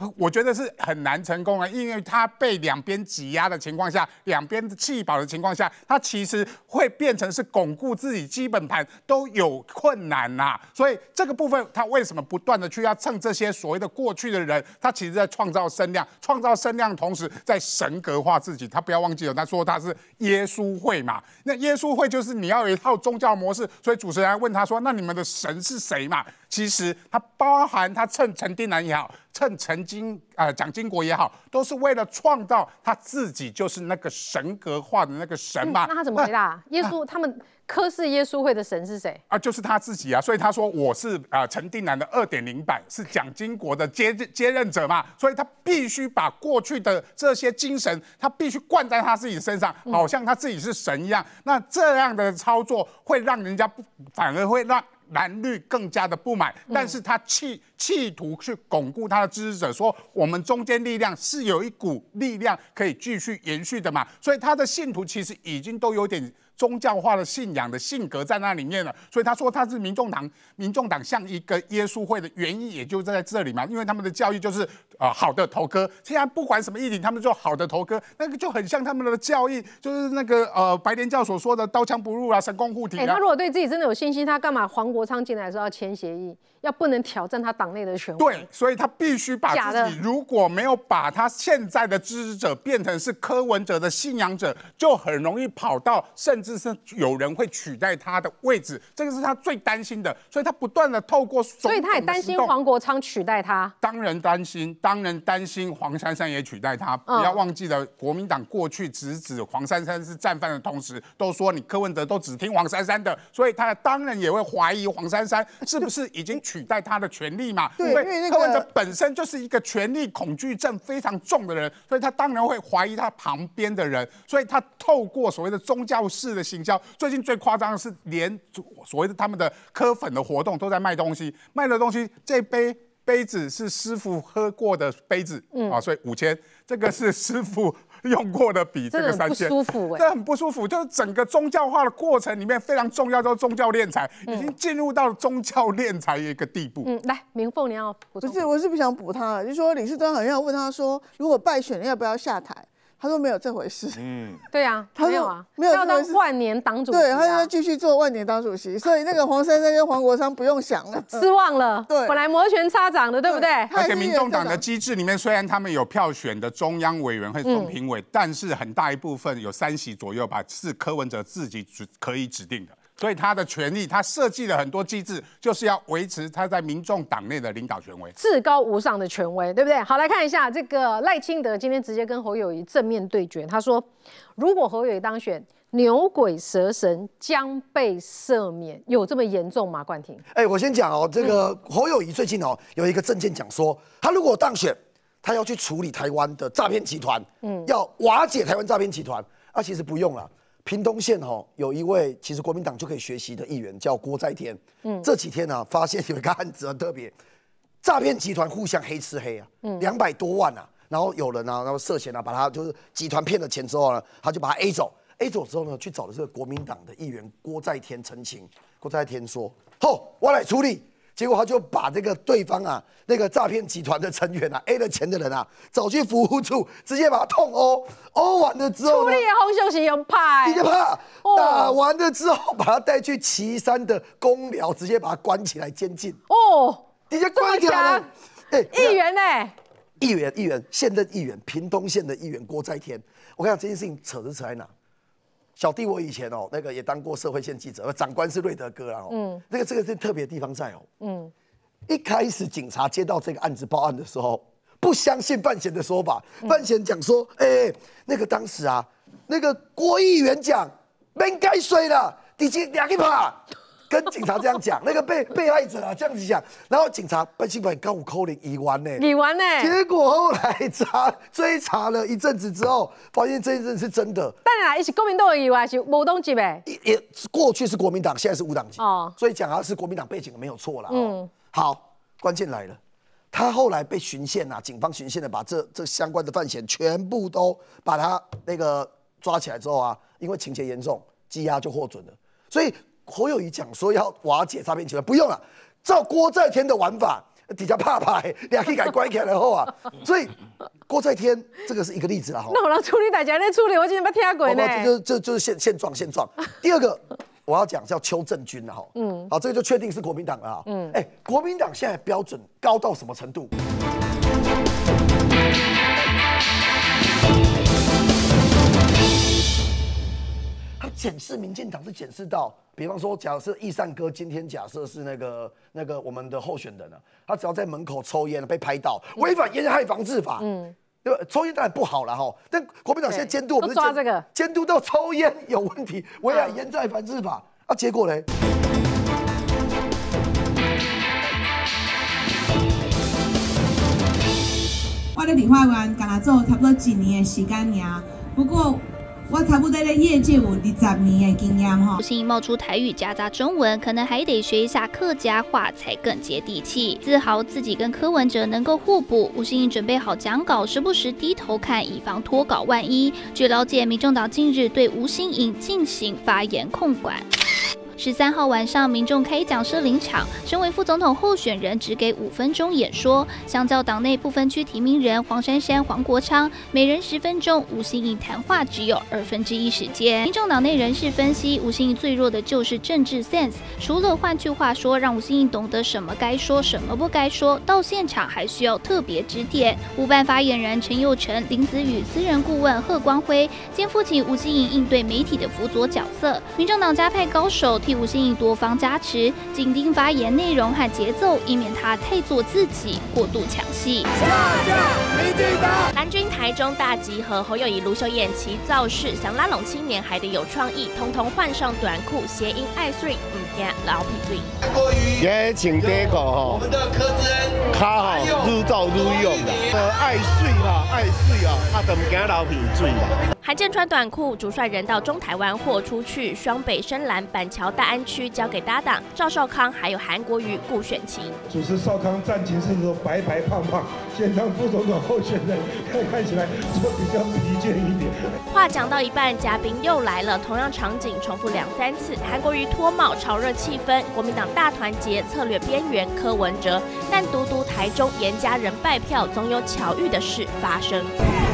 我觉得是很难成功的，因为他被两边挤压的情况下，两边弃保的情况下，他其实会变成是巩固自己基本盘都有困难呐、啊。所以这个部分，他为什么不断的去要蹭这些所谓的过去的人？他其实在创造声量，创造声量的同时，在神格化自己。他不要忘记了，他说他是耶稣会嘛，那耶稣会就是你要有一套宗教模式。所以主持人问他说：“那你们的神是谁嘛？”其实他包含他蹭陈定南也好，蹭陈金呃蒋经国也好，都是为了创造他自己就是那个神格化的那个神嘛。 嗯、那他怎么回答？耶稣、啊、他们科氏耶稣会的神是谁啊？就是他自己啊。所以他说我是呃陈定南的二点零版，是蒋经国的接接任者嘛。所以他必须把过去的这些精神，他必须灌在他自己身上，好像他自己是神一样。嗯、那这样的操作会让人家不，反而会让蓝绿更加的不满，但是他企企图去巩固他的支持者，说我们中间力量是有一股力量可以继续延续的嘛，所以他的信徒其实已经都有点宗教化的信仰的性格在那里面了，所以他说他是民众党，民众党像一个耶稣会的原因也就在这里嘛，因为他们的教育就是呃好的头科，现在不管什么议题，他们就好的头科，那个就很像他们的教义，就是那个呃白莲教所说的刀枪不入啊，神功护体啊。 欸、他如果对自己真的有信心，他干嘛黄国昌进来的时候要签协议，要不能挑战他党内的权威？ 对，所以他必须把自己如果没有把他现在的支持者变成是柯文哲的信仰者，就很容易跑到甚至是有人会取代他的位置，这个是他最担心的，所以他不断的透过， 所以他也担心黄国昌取代他。 当然担心，当然担心黄珊珊也取代他。嗯、不要忘记了，国民党过去直指黄珊珊是战犯的同时，都说你柯文哲都只听黄珊珊的，所以他当然也会怀疑黄珊珊是不是已经取代他的权利嘛？ 对，因为那个柯文哲本身就是一个权力恐惧症非常重的人，所以他当然会怀疑他旁边的人，所以他透过所谓的宗教式的行销。最近最夸张的是，连所谓的他们的柯粉的活动都在卖东西，卖的东西这杯杯子是师傅喝过的杯子，嗯啊，所以五千，这个是师傅用过的笔，这个三千， 不舒服哎， 这很不舒服。就是整个宗教化的过程里面非常重要，就是宗教敛财，已经进入到宗教敛财的一个地步。 嗯，来，明凤你要补充？ 不是，我是不想补他了，就是说李世端好像问他说，如果败选要不要下台？他说没有这回事。 嗯，对啊， 他没有啊， 没有要当万年党主席、啊。 对，他要继续做万年党主席，所以那个黄珊珊跟黄国昌不用想了， 失望了。 对， 本来摩拳擦掌的，对不对？ 而且民众党的机制里面，虽然他们有票选的中央委员会、中评委，嗯、但是很大一部分有三席左右吧，是柯文哲自己指可以指定的。所以他的权力，他设计了很多机制，就是要维持他在民众党内的领导权威， 至高无上的权威，对不对？好，来看一下这个赖清德今天直接跟侯友宜正面对决，他说，如果侯友宜当选，牛鬼蛇神将被赦免，有这么严重吗？冠廷， 哎、欸，我先讲哦，这个侯友宜最近哦有一个政见讲说，他如果当选，他要去处理台湾的诈骗集团，嗯，要瓦解台湾诈骗集团，啊，其实不用了。屏东县哦，有一位其实国民党就可以学习的议员叫郭在天。嗯，这几天呢、啊，发现有一个案子很特别，诈骗集团互相黑吃黑啊，两百多万啊，然后有人啊，然后涉嫌啊，把他就是集团骗了钱之后呢，他就把他 A 走 ，A 走之后呢，去找的这个国民党的议员郭在天澄清。郭在天说：“吼，我来处理。”结果他就把这个对方啊，那个诈骗集团的成员啊 ，A 了钱的人啊，找去服务处，直接把他痛殴，殴完了之后呢，处理洪秀行有怕， 你就怕，打完了之后把他带去旗山的公寮，直接把他关起来监禁。 哦， 直接关起来。 哎，议员呢？ 议员，议员，现任议员，屏东县的议员郭在天。我跟你讲，这件事情扯是扯在哪？小弟我以前哦，那个也当过社会线记者，长官是瑞德哥啊。嗯，那个这个是特别的地方在哦。嗯，一开始警察接到这个案子报案的时候，不相信范闲的说法，范闲讲说，哎、欸，那个当时啊，那个郭议员讲，没该水了，你去两个怕。跟警察这样讲，那个被被害者啊这样子讲，然后警察半信半疑，刚五扣零一万呢， 一万呢， 结果后来查追查了一阵子之后，发现这一阵是真的。 当然，一是国民党的以外是无党籍呗， 也过去是国民党，现在是无党籍哦，所以讲他是国民党背景没有错了。嗯，好，关键来了，他后来被巡线啊，警方巡线的把这这相关的犯嫌全部都把他那个抓起来之后啊，因为情节严重，羁押就获准了，所以。侯友宜讲说要瓦解诈骗集团，不用了，照郭在天的玩法， 底下怕怕，两起给关起来后啊，所以郭在天这个是一个例子啦哈。 那我让处理大家在处理，我今天没听过呢。 这就这就是现现状现状。第二个我要讲叫邱正军了哈，嗯，好，这个就确定是国民党了哈，嗯，哎，国民党现在标准高到什么程度？他检视民进党是检视到，比方说，假设义善哥今天假设是那个那个我们的候选人了，他只要在门口抽烟被拍到，违反烟害防治法，嗯，对吧？抽烟当然不好了哈，但国民党现在监督我们抓这个监督到抽烟有问题，违反烟害防治法啊，结果嘞？ 我在立法院干啦做差不多一年的时间尔，不过。我差不多在业界有二十年的经验哈。 吴欣颖冒出台语夹杂中文，可能还得学一下客家话才更接地气。自豪自己跟柯文哲能够互补，吴欣颖准备好讲稿，时不时低头看，以防脱稿万一。据了解，民众党近日对吴欣颖进行发言控管。十三号晚上，民众开讲设临场，身为副总统候选人，只给五分钟演说。相较党内不分区提名人黄珊珊、黄国昌，每人十分钟，吴欣颖谈话只有二分之一时间。民众党内人士分析，吴欣颖最弱的就是政治 sense， 除了换句话说，让吴欣颖懂得什么该说，什么不该说，到现场还需要特别指点。吴办发言人陈佑成、林子宇、私人顾问贺光辉肩负起吴欣颖应对媒体的辅佐角色。民众党加派高手。替吴欣颖多方加持，紧盯发言内容和节奏，以免他太做自己，过度抢戏。 蓝军台中大集合，侯友宜、卢秀燕齐造势，想拉拢青年还得有创意，通通换上短裤，谐音爱水，唔惊老皮水。 也请第一个吼，我们的柯志恩，卡吼愈走愈勇的，呃爱水哈，爱水啊，啊就唔惊老皮水啦。 韩建穿短裤，主率人到中台湾豁出去，双北深蓝板桥大安区交给搭档赵少康，还有韩国瑜顾选情。 主持少康战情是说白白胖胖，现当副总统候选人，看看起来就比较疲倦一点。 话讲到一半，嘉宾又来了，同样场景重复两三次。韩国瑜脱帽，炒热气氛，国民党大团结，策略边缘柯文哲，但独独台中严家人败票，总有巧遇的事发生。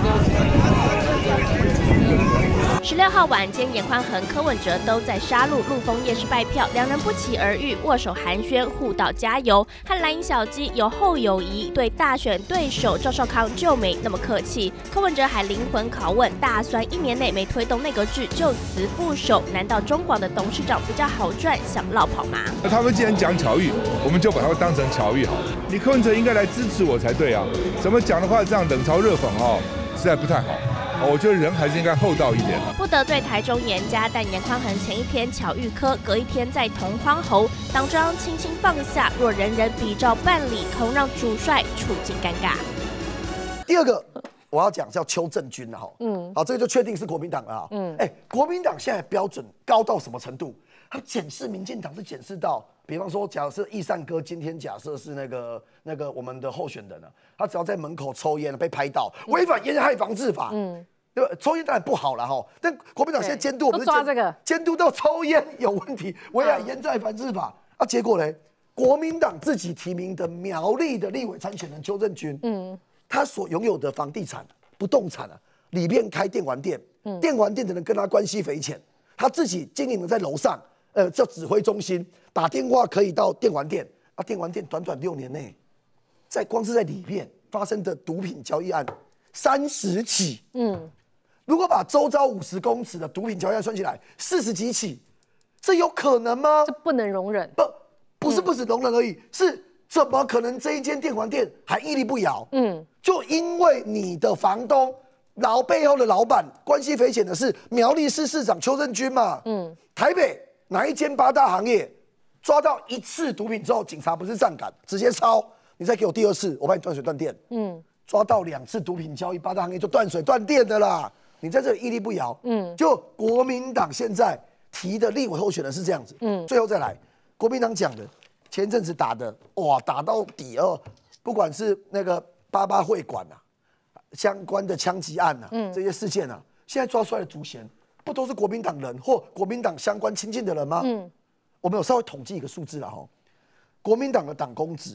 十六号晚间，严宽恒、柯文哲都在沙鹿陆丰夜市拜票，两人不期而遇，握手寒暄，互道加油。和蓝营小鸡有后有疑，对大选对手赵少康就没那么客气。柯文哲还灵魂拷问：大酸一年内没推动内阁制就辞副手，难道中广的董事长比较好赚，想落跑吗？ 那他们既然讲巧遇，我们就把它当成巧遇好了。你柯文哲应该来支持我才对啊！怎么讲的话，这样冷嘲热讽哦，实在不太好。我觉得人还是应该厚道一点。 不得罪台中严家，但严宽恒前一天巧遇柯，隔一天在同框侯，党中央轻轻放下，若人人比照办理，恐让主帅处境尴尬。 第二个我要讲叫邱正军了哈，嗯，好，这个就确定是国民党了哈，嗯，哎，国民党现在标准高到什么程度？他检视民进党是检视到，比方说，假设义善哥今天假设是那个那个我们的候选人了，他只要在门口抽烟被拍到，违反烟害防治法，嗯，对吧？抽烟当然不好了哈，但国民党现在监督我们抓这个监督到抽烟有问题，违反烟害防治法啊，结果嘞，国民党自己提名的苗栗的立委参选人邱正军，嗯，他所拥有的房地产、不动产啊，里面开电玩店，嗯，电玩店的人跟他关系匪浅，他自己经营的在楼上。呃，叫指挥中心，打电话可以到电玩店啊，电玩店短短六年内，在光是在里面发生的毒品交易案三十起，嗯，如果把周遭五十公尺的毒品交易案算起来，四十几起，这有可能吗？ 这不能容忍， 不，不是不止容忍而已，嗯、是怎么可能这一间电玩店还屹立不摇？嗯，就因为你的房东。然后背后的老板关系匪浅的是苗栗市市长邱正军嘛，嗯，台北哪一间八大行业抓到一次毒品之后，警察不是站岗，直接抄，你再给我第二次，我帮你断水断电，嗯，抓到两次毒品交易，八大行业就断水断电的啦，你在这里屹立不摇，嗯，就国民党现在提的立委候选人是这样子，嗯，最后再来，国民党讲的前阵子打的，哇，打到底哦，不管是那个八八会馆啊。相关的枪击案啊，嗯、这些事件啊，现在抓出来的主嫌不都是国民党人或国民党相关亲近的人吗？嗯，我们有稍微统计一个数字啦哈，国民党的党公职啊，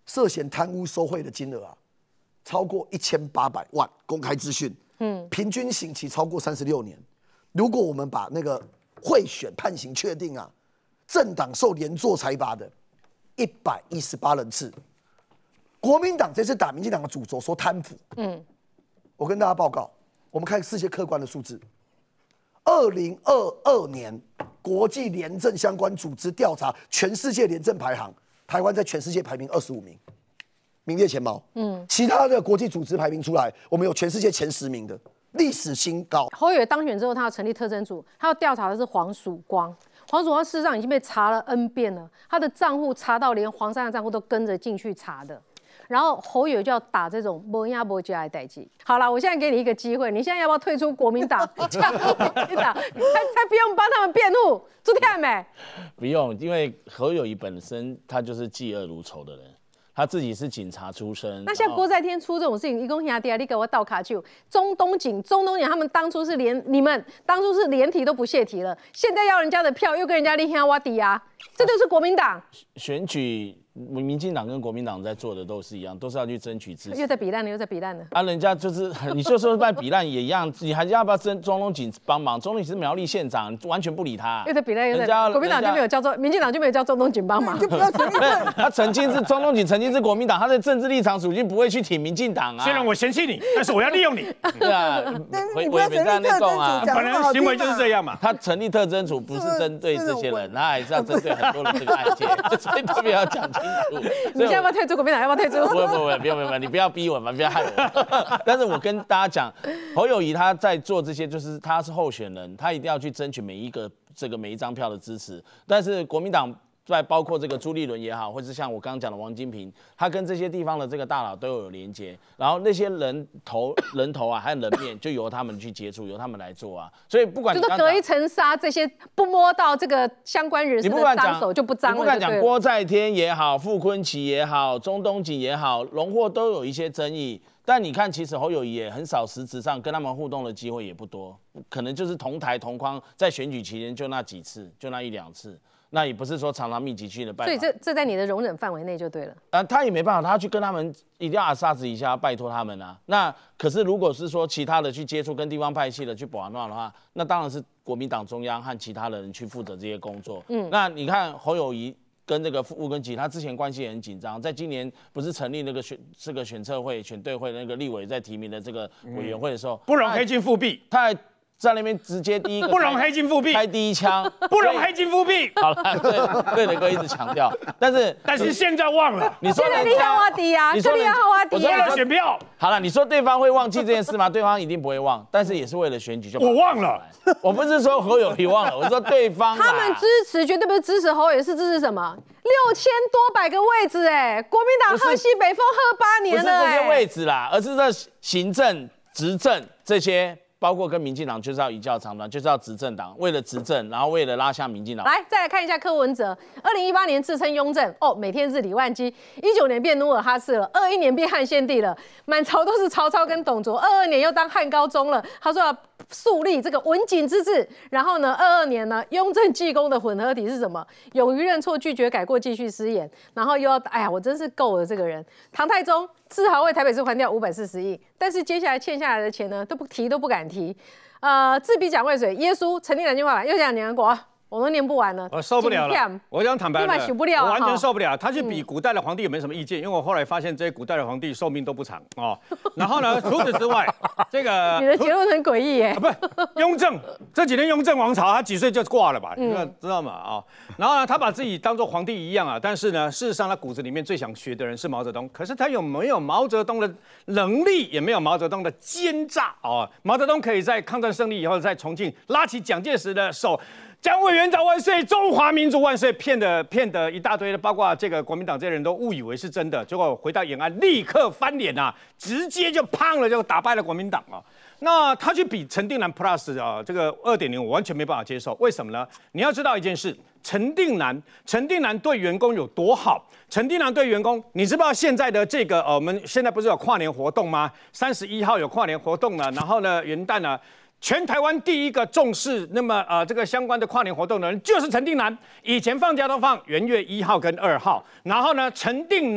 涉嫌贪污受贿的金额啊，超过一千八百万，公开资讯。嗯，平均刑期超过三十六年。如果我们把那个贿选判刑确定啊，政党受连坐裁罚的一百一十八人次。国民党这次打民进党的主轴说贪腐。嗯，我跟大家报告，我们看世界客观的数字。二零二二年国际廉政相关组织调查全世界廉政排行，台湾在全世界排名二十五名，名列前茅。嗯，其他的国际组织排名出来，我们有全世界前十名的历史新高。 侯友宜当选之后，他要成立特侦组，他要调查的是黄曙光。黄曙光事实上已经被查了 N 遍了，他的账户查到连黄珊的账户都跟着进去查的。然后侯友就要打这种没压没加的代际。好了，我现在给你一个机会，你现在要不要退出国民党？加入国民党，才才不用帮他们辩护，朱天美。 不用，因为侯友宜本身他就是嫉恶如仇的人。他自己是警察出身， 那像郭在天出这种事情，一共兄弟啊，你给我倒卡去。中东锦、中东锦他们当初是连你们当初是连提都不屑提了，现在要人家的票又跟人家立兄挖底啊，这就是国民党选举。民进党跟国民党在做的都是一样，都是要去争取支持。 又在比烂了，又在比烂了。 啊，人家就是你就说办比烂也一样，你还要不要争中东锦帮忙？中东锦是苗栗县长，完全不理他。 又在比烂，又在。国民党就没有叫做，民进党就没有叫中东锦帮忙，就不要成立。 他曾经是中东锦，曾经是国民党，他的政治立场属性不会去挺民进党啊。 虽然我嫌弃你，但是我要利用你。 对啊， 你不要成立特侦组， 本来行为就是这样嘛。 他成立特侦组不是针对这些人，他还是要针对很多人这个案件，所以特别要讲清楚。 你现在要不要退出国民党？要不要退出？ 不会不会，不用不用，你不要逼我们，不要害我。但是我跟大家讲，侯友宜他在做这些，就是他是候选人，他一定要去争取每一个这个每一张票的支持。但是国民党在包括这个朱立伦也好，或是像我刚刚讲的王金平，他跟这些地方的这个大佬都有连接，然后那些人头人头啊，还有人面，就由他们去接触，由他们来做啊。所以不管就是隔一层纱，这些不摸到这个相关人士的脏手就不脏了。 你不敢讲郭在天也好，傅崐萁也好，中东锦也好，荣获都有一些争议。但你看，其实侯友宜也很少实质上跟他们互动的机会也不多，可能就是同台同框，在选举期间就那几次，就那一两次。那也不是说常常密集去的拜访， 所以这这在你的容忍范围内就对了。 啊，他也没办法，他去跟他们一定要阿萨子一下，拜托他们啊。那可是如果是说其他的去接触跟地方派系的去保安的话，那当然是国民党中央和其他的人去负责这些工作。嗯，那你看侯友宜跟这个傅崐萁，他之前关系也很紧张，在今年不是成立那个选这个选测会、选对会那个立委在提名的这个委员会的时候， 不容黑金复辟， 他还在那边直接第一个不容黑金复辟， 开第一枪， 不容黑金复辟。 好了，对对的哥一直强调，但是但是现在忘了， 你说现在你好挖底啊，这里好挖底啊，选票。 好了，你说对方会忘记这件事吗？对方一定不会忘，但是也是为了选举就我忘了， 我不是说侯友宜忘了，我说对方他们支持绝对不是支持侯友宜，是支持什么？六千多百个位置哎，国民党喝西北风喝八年了哎， 不是这些位置啦，而是这行政、执政这些。包括跟民进党就是要一较长短，就是要执政党，为了执政，然后为了拉下民进党。 来，再来看一下柯文哲，二零一八年自称雍正，哦，每天是李万基；一九年变努尔哈赤了，二一年变汉献帝了，满朝都是曹操跟董卓。二二年又当汉高宗了，他说要树立这个文景之治。然后呢，二二年呢，雍正济公的混合体是什么？勇于认错，拒绝改过，继续失言。然后又要，哎呀，我真是够了这个人。唐太宗自豪为台北市还掉五百四十亿，但是接下来欠下来的钱呢，都不提都不敢提。呃，自比蒋渭水，耶稣成立南京画版，又讲年国，我都念不完了， 我受不了了。我讲坦白的， 受不了， 我完全受不了。他去比古代的皇帝也没什么意见，因为我后来发现这些古代的皇帝寿命都不长哦。然后呢，除此之外，这个你的结论很诡异耶。 不是雍正这几年雍正王朝，他几岁就挂了吧？你知道吗？啊，然后呢，他把自己当做皇帝一样啊。但是呢，事实上他骨子里面最想学的人是毛泽东。可是他有没有毛泽东的能力，也没有毛泽东的奸诈啊？毛泽东可以在抗战胜利以后，在重庆拉起蒋介石的手。蒋委员长万岁，中华民族万岁！骗的骗的一大堆的，包括这个国民党这些人都误以为是真的，结果回到延安立刻翻脸啊，直接就胖了，就打败了国民党啊。那他去比陈定南 Plus 啊，这个二点零，我完全没办法接受。为什么呢？你要知道一件事，陈定南，陈定南对员工有多好？陈定南对员工，你知不知道现在的这个呃，我们现在不是有跨年活动吗？三十一号有跨年活动了，然后呢，元旦呢？全台湾第一个重视那么呃这个相关的跨年活动的人就是陈定南，以前放假都放元月一号跟二号，然后呢陈定南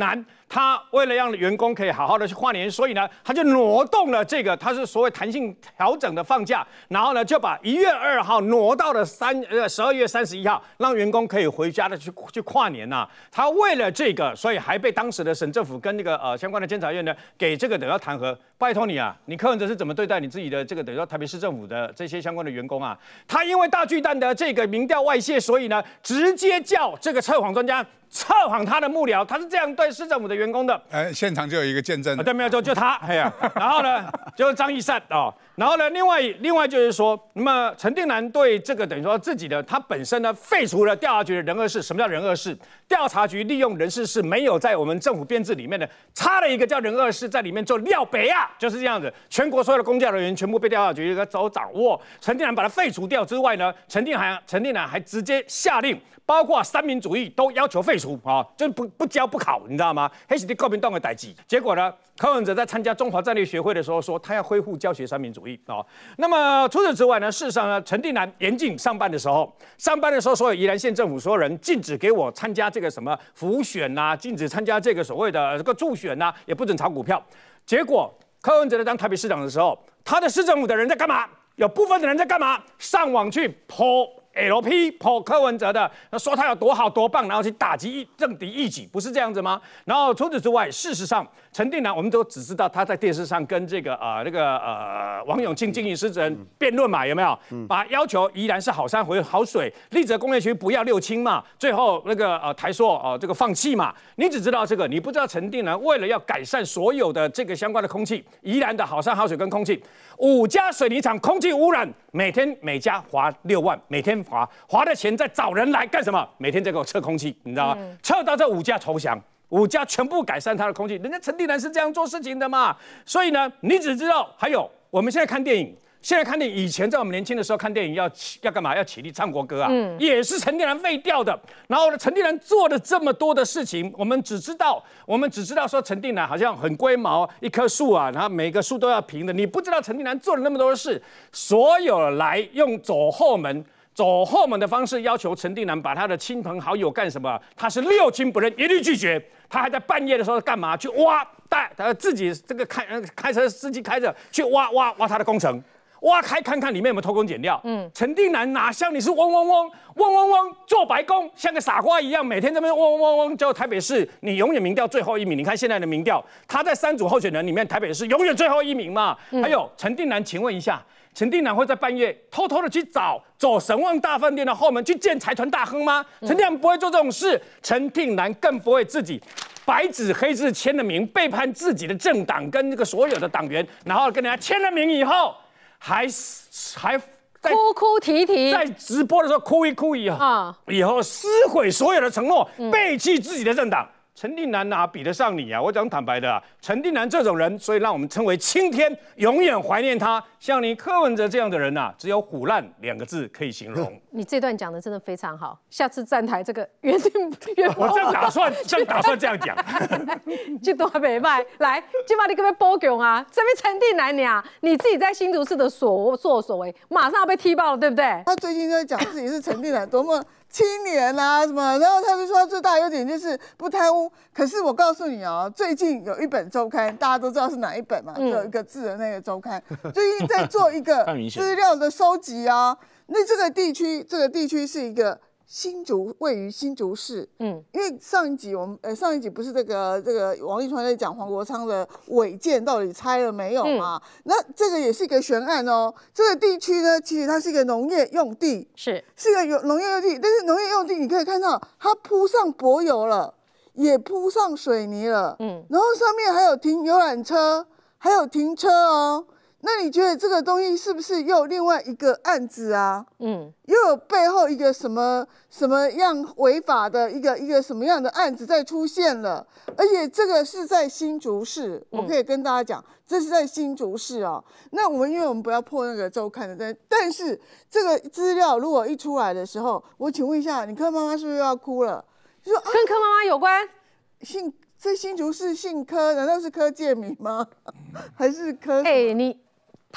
他为了让员工可以好好的去跨年，所以呢，他就挪动了这个，他是所谓弹性调整的放假，然后呢，就把一月二号挪到了三呃十二月三十一号，让员工可以回家的去去跨年呐、啊。他为了这个，所以还被当时的省政府跟那个呃相关的监察院呢，给这个等于要弹劾。拜托你啊，你柯文哲是怎么对待你自己的这个等于说台北市政府的这些相关的员工啊？他因为大巨蛋的这个民调外泄，所以呢，直接叫这个测谎专家测谎他的幕僚，他是这样对市政府的员工的。 哎，现场就有一个见证， 啊、对，没有就就他，哎呀，然后呢，就是张义善哦，然后呢，另外另外就是说，那么陈定南对这个等于说自己的他本身呢废除了调查局的人恶事。什么叫人恶事？调查局利用人事是没有在我们政府编制里面的，插了一个叫人恶事在里面做廖北啊，就是这样子，全国所有的公教人员全部被调查局给走掌握。陈定南把它废除掉之外呢，陈定南陈定南还直接下令，包括三民主义都要求废除啊，就是不不教不考，你知道吗？黑是国民党的代志。结果呢，柯文哲在参加中华战略学会的时候说，他要恢复教学三民主义啊。那么除此之外呢，事实上呢，陈定南严禁上班的时候，上班的时候，所有宜兰县政府所有人禁止给我参加这个什么辅选呐、啊，禁止参加这个所谓的这个助选呐、啊，也不准炒股票。结果柯文哲在当台北市长的时候，他的市政府的人在干嘛？有部分的人在干嘛？上网去po L P po柯文哲的，说他有多好多棒，然后去打击政敌异己，不是这样子吗？然后除此之外，事实上，陈定南我们都只知道他在电视上跟这个呃那个呃王永庆经营狮子人辩论嘛，有没有？嗯、把要求宜兰是好山回好水，立泽工业区不要六轻嘛，最后那个呃台塑呃这个放弃嘛，你只知道这个，你不知道陈定南为了要改善所有的这个相关的空气，宜兰的好山好水跟空气，五家水泥厂空气污染，每天每家罚六万，每天。划划的钱再找人来干什么？每天在给我测空气，你知道吗？嗯、测到这五家投降，五家全部改善它的空气。人家陈定南是这样做事情的嘛？所以呢，你只知道还有我们现在看电影，现在看电影，以前在我们年轻的时候看电影要要干嘛？要起立唱国歌啊，嗯、也是陈定南废掉的。然后呢，陈定南做了这么多的事情，我们只知道，我们只知道说陈定南好像很龟毛，一棵树啊，然后每个树都要平的。你不知道陈定南做了那么多的事，所有来用走后门。走后门的方式要求陈定南把他的亲朋好友干什么？他是六亲不认，一律拒绝。他还在半夜的时候干嘛？去挖带他自己这个开开车司机开着去挖挖挖他的工程，挖开看看里面有没有偷工减料。嗯，陈定南哪像你是嗡嗡嗡嗡嗡嗡做白工，像个傻瓜一样，每天在那边嗡嗡嗡。就台北市你永远民调最后一名。你看现在的民调，他在三组候选人里面，台北市永远最后一名嘛。嗯、还有陈定南，请问一下。陈定南会在半夜偷偷的去找走神旺大饭店的后门去见财团大亨吗？陈定南不会做这种事，陈定南更不会自己白纸黑字签了名，背叛自己的政党跟这个所有的党员，然后跟人家签了名以后，还还哭哭啼啼， 在直播的时候哭一哭以后，啊、以后撕毁所有的承诺，嗯、背弃自己的政党。陈定南哪比得上你啊？我讲坦白的啊，陈定南这种人，所以让我们称为青天，永远怀念他。像你柯文哲这样的人呐、啊，只有唬烂两个字可以形容。 你这段讲的真的非常好，下次站台这个原定原我正打算正打算这样讲， 这都还没卖。来，今晚你可不可以播给我啊？这边陈定南你啊，你自己在新竹市的所作所为，马上要被踢爆了，对不对？ 他最近在讲自己是陈定南多么青年啊什么，然后他就说他最大优点就是不贪污。可是我告诉你哦，最近有一本周刊，大家都知道是哪一本嘛，只有一个字的那个周刊，最近在做一个资料的收集啊。那这个地区，这个地区是一个新竹，位于新竹市。嗯，因为上一集我们呃上一集不是这个这个王一川在讲黄国昌的违建到底拆了没有嘛？嗯、那这个也是一个悬案哦。这个地区呢，其实它是一个农业用地， 是是一个有农业用地，但是农业用地你可以看到它铺上柏油了，也铺上水泥了，嗯，然后上面还有停游览车，还有停车哦。那你觉得这个东西是不是又另外一个案子啊？嗯，又有背后一个什么什么样违法的一个一个什么样的案子在出现了？而且这个是在新竹市，我可以跟大家讲，这是在新竹市哦。那我们因为我们不要破那个周刊的，但但是这个资料如果一出来的时候，我请问一下，你柯妈妈是不是又要哭了？ 就说、啊、跟柯妈妈有关？ 姓在新竹市姓柯，难道是柯建铭吗？还是柯？ 哎、欸，你。他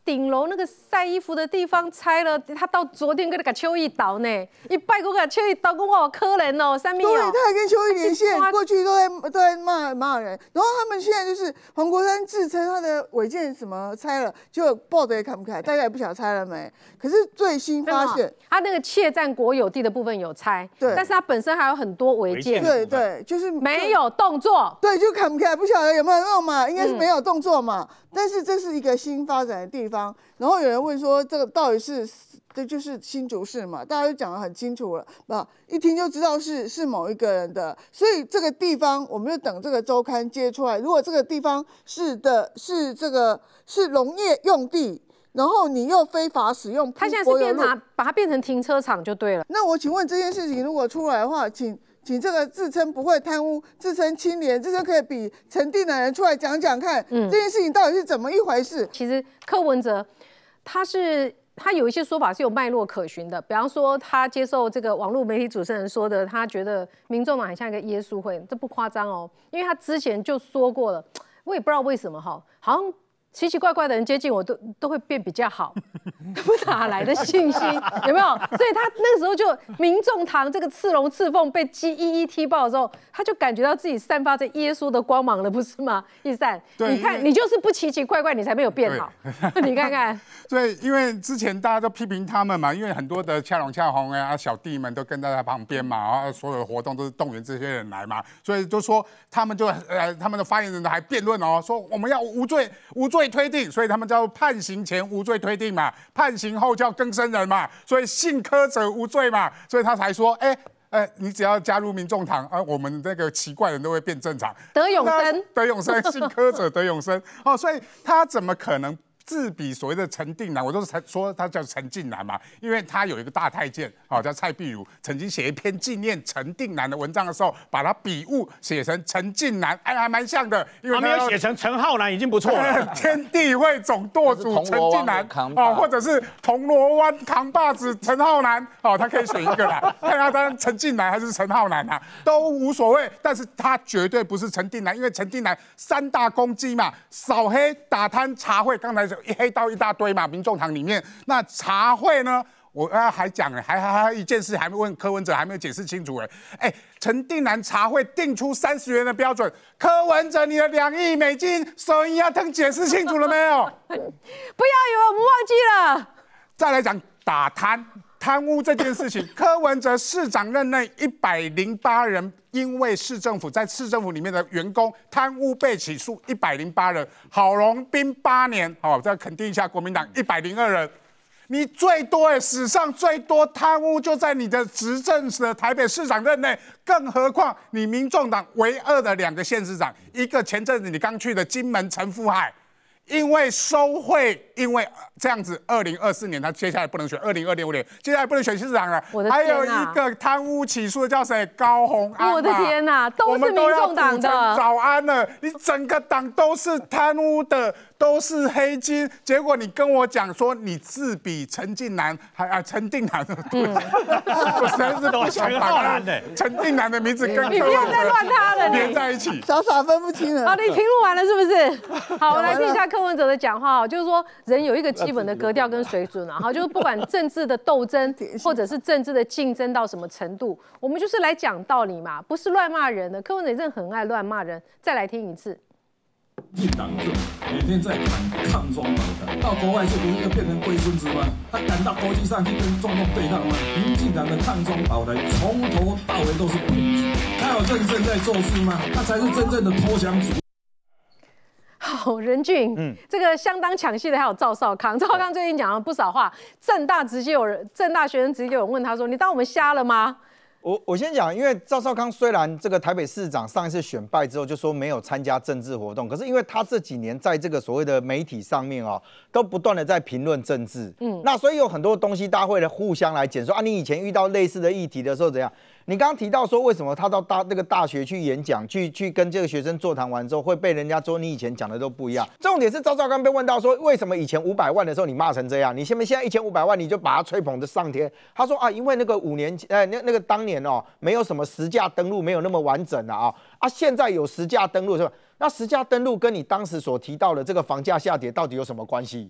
顶楼那个晒衣服的地方拆了，他到昨天跟那个邱毅倒呢，一拜过个邱毅倒，跟我好可怜哦，三米哦。 对，他还跟邱毅连线，过去都在都在骂骂人，然后他们现在就是黄国山自称他的违建什么拆了，就报的也看不开，大家也不晓得拆了没。可是最新发现， 他那个窃占国有地的部分有拆， 对， 但是他本身还有很多违建， 对对，就是没有动作， 对，就看不开，不晓得有没有用嘛，应该是没有动作嘛。嗯，但是这是一个新发展的地方，然后有人问说，这个到底是，这就是新竹市嘛？大家都讲得很清楚了，啊，一听就知道是是某一个人的，所以这个地方我们就等这个周刊揭出来。如果这个地方是的，是这个是农业用地，然后你又非法使用， 他现在是变成把它变成停车场就对了。 那我请问这件事情如果出来的话，请。请这个自称不会贪污、自称清廉、自称可以比陈定南人出来讲讲看，嗯，这件事情到底是怎么一回事？ 其实柯文哲他是他有一些说法是有脉络可循的，比方说他接受这个网络媒体主持人说的，他觉得民众党很像一个耶稣会，这不夸张哦，因为他之前就说过了，我也不知道为什么哈，好像。奇奇怪怪的人接近我都都会变比较好，不哪来的信心？有没有？所以他那时候就民众堂这个刺龙刺凤被一一踢爆的时候，他就感觉到自己散发着耶稣的光芒了，不是吗？一善，你看你就是不奇奇怪怪，你才没有变好。你看看， 对，因为之前大家都批评他们嘛，因为很多的恰龙恰红啊小弟们都跟在他旁边嘛，然后所有的活动都是动员这些人来嘛，所以就说他们就呃他们的发言人还辩论哦，说我们要无罪无罪。推定，所以他们叫判刑前无罪推定嘛，判刑后叫更生人嘛，所以信科者无罪嘛，所以他才说，哎、欸，哎、欸，你只要加入民众党，啊，我们那个奇怪人都会变正常， 得永生， 得永生，信科者得永生，哦，所以他怎么可能？自比所谓的陈定南，我都是说他叫陈近南嘛，因为他有一个大太监，好、哦、叫蔡壁如，曾经写一篇纪念陈定南的文章的时候，把他笔误写成陈近南，哎，还蛮像的， 因为他没有写成陈浩南已经不错了。 天地会总舵主陈近南，哦，或者是铜锣湾扛把子陈浩南，哦，他可以选一个啦，看他当陈近南还是陈浩南啊，都无所谓，但是他绝对不是陈定南，因为陈定南三大攻击嘛，扫黑、打贪、查贿，刚才。一黑道一大堆嘛，民众党里面那茶会呢？我啊还讲了，还还还有一件事还没问柯文哲，还没有解释清楚哎哎，陈定南茶会定出三十元的标准，柯文哲你的两亿美金收益要等解释清楚了没有？ 不要以为我们忘记了。 再来讲打贪贪污这件事情，柯文哲市长任内一百零八人。因为市政府在市政府里面的员工贪污被起诉一百零八人，郝龙斌八年，哦，再肯定一下国民党一百零二人，你最多哎，史上最多贪污就在你的执政的台北市长任内，更何况你民众党唯二的两个县市长，一个前阵子你刚去的金门陈福海，因为收贿，因为这样子，二零二四年他接下来不能选，二零二六年接下来不能选市长了。 我的天啊！还有一个贪污起诉的叫谁？高虹安。 我的天哪，都是民众党的。 早安了，你整个党都是贪污的，都是黑金。结果你跟我讲说你自比陈近南，还啊陈定南，嗯，我实在是不想把陈定南的名字跟你不要再乱他了， 连在一起， 傻傻分不清了。 好，你听录完了是不是？好，我来听一下柯文哲的讲话，就是说人有一个基本的格调跟水准啊，哈，就是不管政治的斗争或者是政治的竞争到什么程度，我们就是来讲道理嘛，不是乱骂人的。柯文哲真的很爱乱骂人，再来听一次。 进党就每天在喊抗中保台，到国外是不是又变成龟孙子吗？他敢到国际上去跟中共对抗吗？民进党的抗中保台从头到尾都是骗局，他有认真在做事吗？他才是真正的投降主。 好，任俊，嗯，这个相当抢戏的还有赵少康。赵少康最近讲了不少话，政大直接有人，政大学生直接有人问他说：“你当我们瞎了吗？” 我我先讲，因为赵少康虽然这个台北市长上一次选败之后就说没有参加政治活动，可是因为他这几年在这个所谓的媒体上面哦，都不断的在评论政治，嗯，那所以有很多东西大家会互相来检说啊，你以前遇到类似的议题的时候怎样？你刚刚提到说，为什么他到大那个大学去演讲，去去跟这个学生座谈完之后，会被人家说你以前讲的都不一样？重点是赵少康被问到说，为什么以前五百万的时候你骂成这样，你现在现在一千五百万你就把他吹捧的上天？他说啊，因为那个五年前，呃，那那个当年哦，没有什么实价登录，没有那么完整啊啊啊，现在有实价登录是吧？那实价登录跟你当时所提到的这个房价下跌到底有什么关系？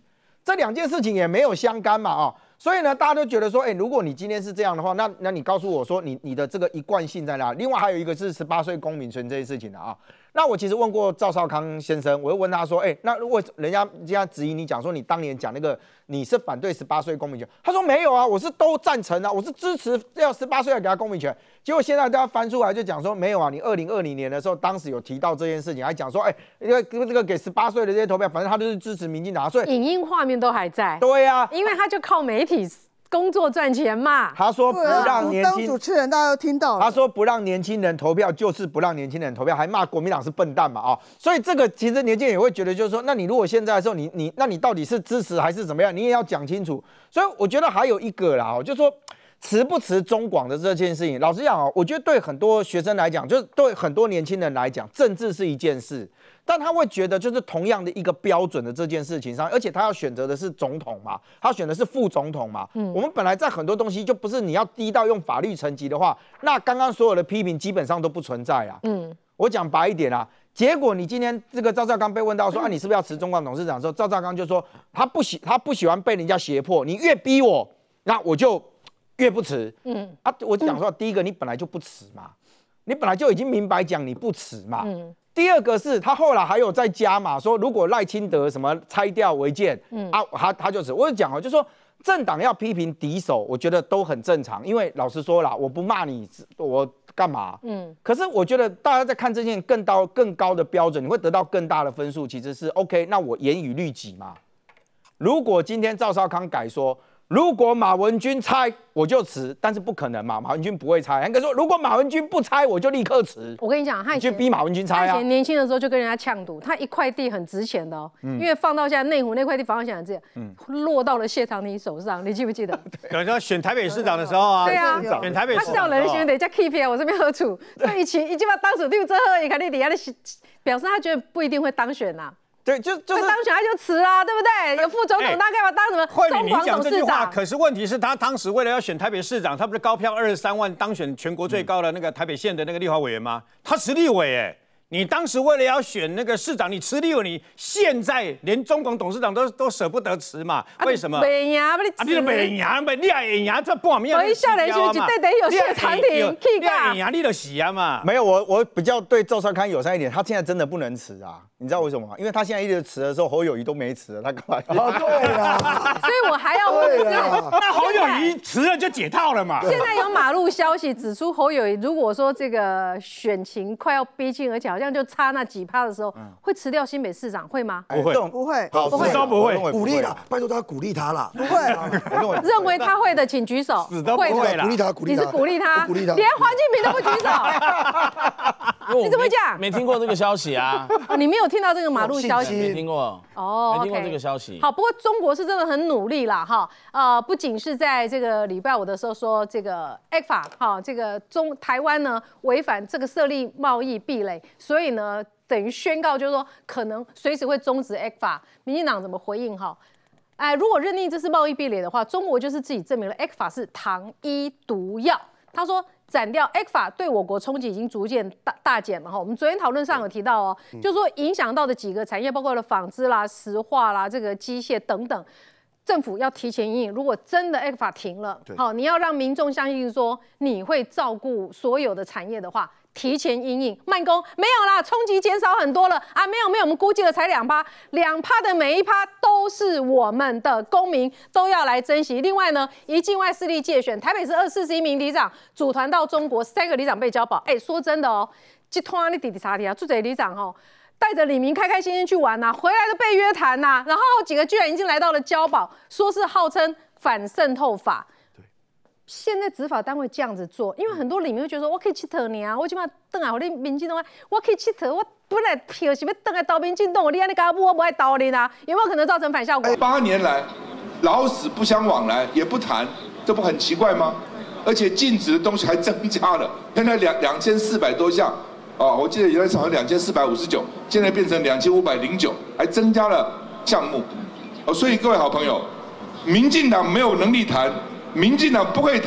这两件事情也没有相干嘛啊、哦。所以呢，大家都觉得说，哎、欸，如果你今天是这样的话，那那你告诉我说你，你你的这个一贯性在哪？另外还有一个是十八岁公民权这些事情的啊。那我其实问过赵少康先生，我又问他说，哎、欸，那如果人家这样质疑你讲说你当年讲那个你是反对十八岁公民权，他说没有啊，我是都赞成啊，我是支持要十八岁要给他公民权。结果现在大家翻出来就讲说没有啊，你二零二零年的时候当时有提到这件事情，还讲说，哎、欸，这个这个给十八岁的这些投票，反正他就是支持民进党，所以影音画面都还在。 对呀、啊， 因为他就靠媒体工作赚钱嘛。 他说不让年轻当主持人，大家都听到了。 他说不让年轻人投票，就是不让年轻人投票，还骂国民党是笨蛋嘛啊、哦！所以这个其实年轻人也会觉得，就是说，那你如果现在的时候，你你那你到底是支持还是怎么样？你也要讲清楚。所以我觉得还有一个啦，就是说持不持中广的这件事情，老实讲哦，我觉得对很多学生来讲，就是对很多年轻人来讲，政治是一件事。但他会觉得，就是同样的一个标准的这件事情上，而且他要选择的是总统嘛，他选的是副总统嘛。嗯，我们本来在很多东西就不是你要低到用法律层级的话，那刚刚所有的批评基本上都不存在啊。嗯，我讲白一点啊，结果你今天这个赵少康被问到说、嗯、啊，你是不是要辞中广董事长的时候，赵少康就说他不喜他不喜欢被人家胁迫，你越逼我，那我就越不辞。嗯，啊，我讲说、嗯、第一个你本来就不辞嘛，你本来就已经明白讲你不辞嘛。嗯。第二个是他后来还有再加码，说如果赖清德什么拆掉违建，嗯啊，他他就是，我就讲哦，就说政党要批评敌手，我觉得都很正常，因为老实说啦，我不骂你，我干嘛？嗯，可是我觉得大家在看这件更高更高的标准，你会得到更大的分数，其实是 OK。那我严以律己嘛。如果今天赵少康改说，如果马文君拆我就辞，但是不可能嘛，马文君不会拆。应该说，如果马文君不拆，我就立刻辞。 我跟你讲，他以前去逼马文君拆啊。 他以前年轻的时候就跟人家呛赌，他一块地很值钱的哦，嗯、因为放到现在内湖那块地，房地产很值钱，嗯，落到了谢长廷手上，你记不记得？ 有时候选台北市长的时候啊， 对啊， 选台北市长， 他叫人选得叫 keep 我这边何处？所以一起一句话当选六之后，你看你底下的表示他觉得不一定会当选呐、啊。 对，就就是当选他就辞啦，对不对？有副总统，他干嘛当什么中广董事长？ 可是问题是，他当时为了要选台北市长，他不是高票二十三万当选全国最高的那个台北县的那个立法委员吗？他辞立委哎。你当时为了要选那个市长，你辞立委，你现在连中广董事长都都舍不得辞嘛？为什么？ 北牙不你啊，你北牙呗，你也牙这半面。 所以少年时就对得有谢长廷气噶。你牙你就死啊嘛。 没有，我我比较对赵少康友善一点，他现在真的不能辞啊。你知道为什么吗？因为他现在一直辞的时候，侯友宜都没辞了，他干嘛？ 啊，对啊。 所以我还要问， 那侯友宜辞了就解套了嘛？ 现在有马路消息指出，侯友宜如果说这个选情快要逼近，而且好像就差那几趴的时候，会辞掉新北市长，会吗？ 不会， 不会， 不会，都不会， 鼓励啦，拜托大家鼓励他啦。 不会， 认为他会的，请举手。 死都不会啦， 鼓励他，鼓励他。 你是鼓励他， 鼓励他， 连黄敬平都不举手。你怎么讲？ 没听过这个消息啊？ 你没有听到这个马路消息？ 没听过哦，没听过这个消息。 好，不过中国是真的很努力啦，哈，呃，不仅是在这个礼拜五的时候说这个 E C F A 哈，这个中台湾呢违反这个设立贸易壁垒，所以呢等于宣告就是说可能随时会终止 E C F A。民进党怎么回应哈？哎，如果认定这是贸易壁垒的话，中国就是自己证明了 E C F A 是糖衣毒药。他说斩掉 E C F A 对我国冲击已经逐渐大大减了哈。我们昨天讨论上有提到哦，就是说影响到的几个产业，包括了纺织啦、石化啦、这个机械等等，政府要提前因应。如果真的 E C F A 停了，好，你要让民众相信说你会照顾所有的产业的话，提前因应。慢工没有啦，冲击减少很多了啊，没有没有，我们估计了才两趴，两趴的每一趴都是我们的公民，都要来珍惜。另外呢，一境外势力介选，台北市二四十一名里长组团到中国，三个里长被交保。哎，说真的哦，这团你弟弟查题啊，住这里长哦，带着李明开开心心去玩呐、啊，回来就被约谈呐、啊，然后几个居然已经来到了交保，说是号称反渗透法。现在执法单位这样子做，因为很多里面会觉得说，我可以去特你啊，我起码等下我你民进党，我可以去特，我本来票是要等下投民进党，你安尼搞不，我不爱投你啊，有没有可能造成反效果？ 八年来，老死不相往来，也不谈，这不很奇怪吗？而且禁止的东西还增加了，现在两两千四百多项，哦，我记得原来好像两千四百五十九，现在变成两千五百零九，还增加了项目，哦，所以各位好朋友，民进党没有能力谈。民进党不会谈，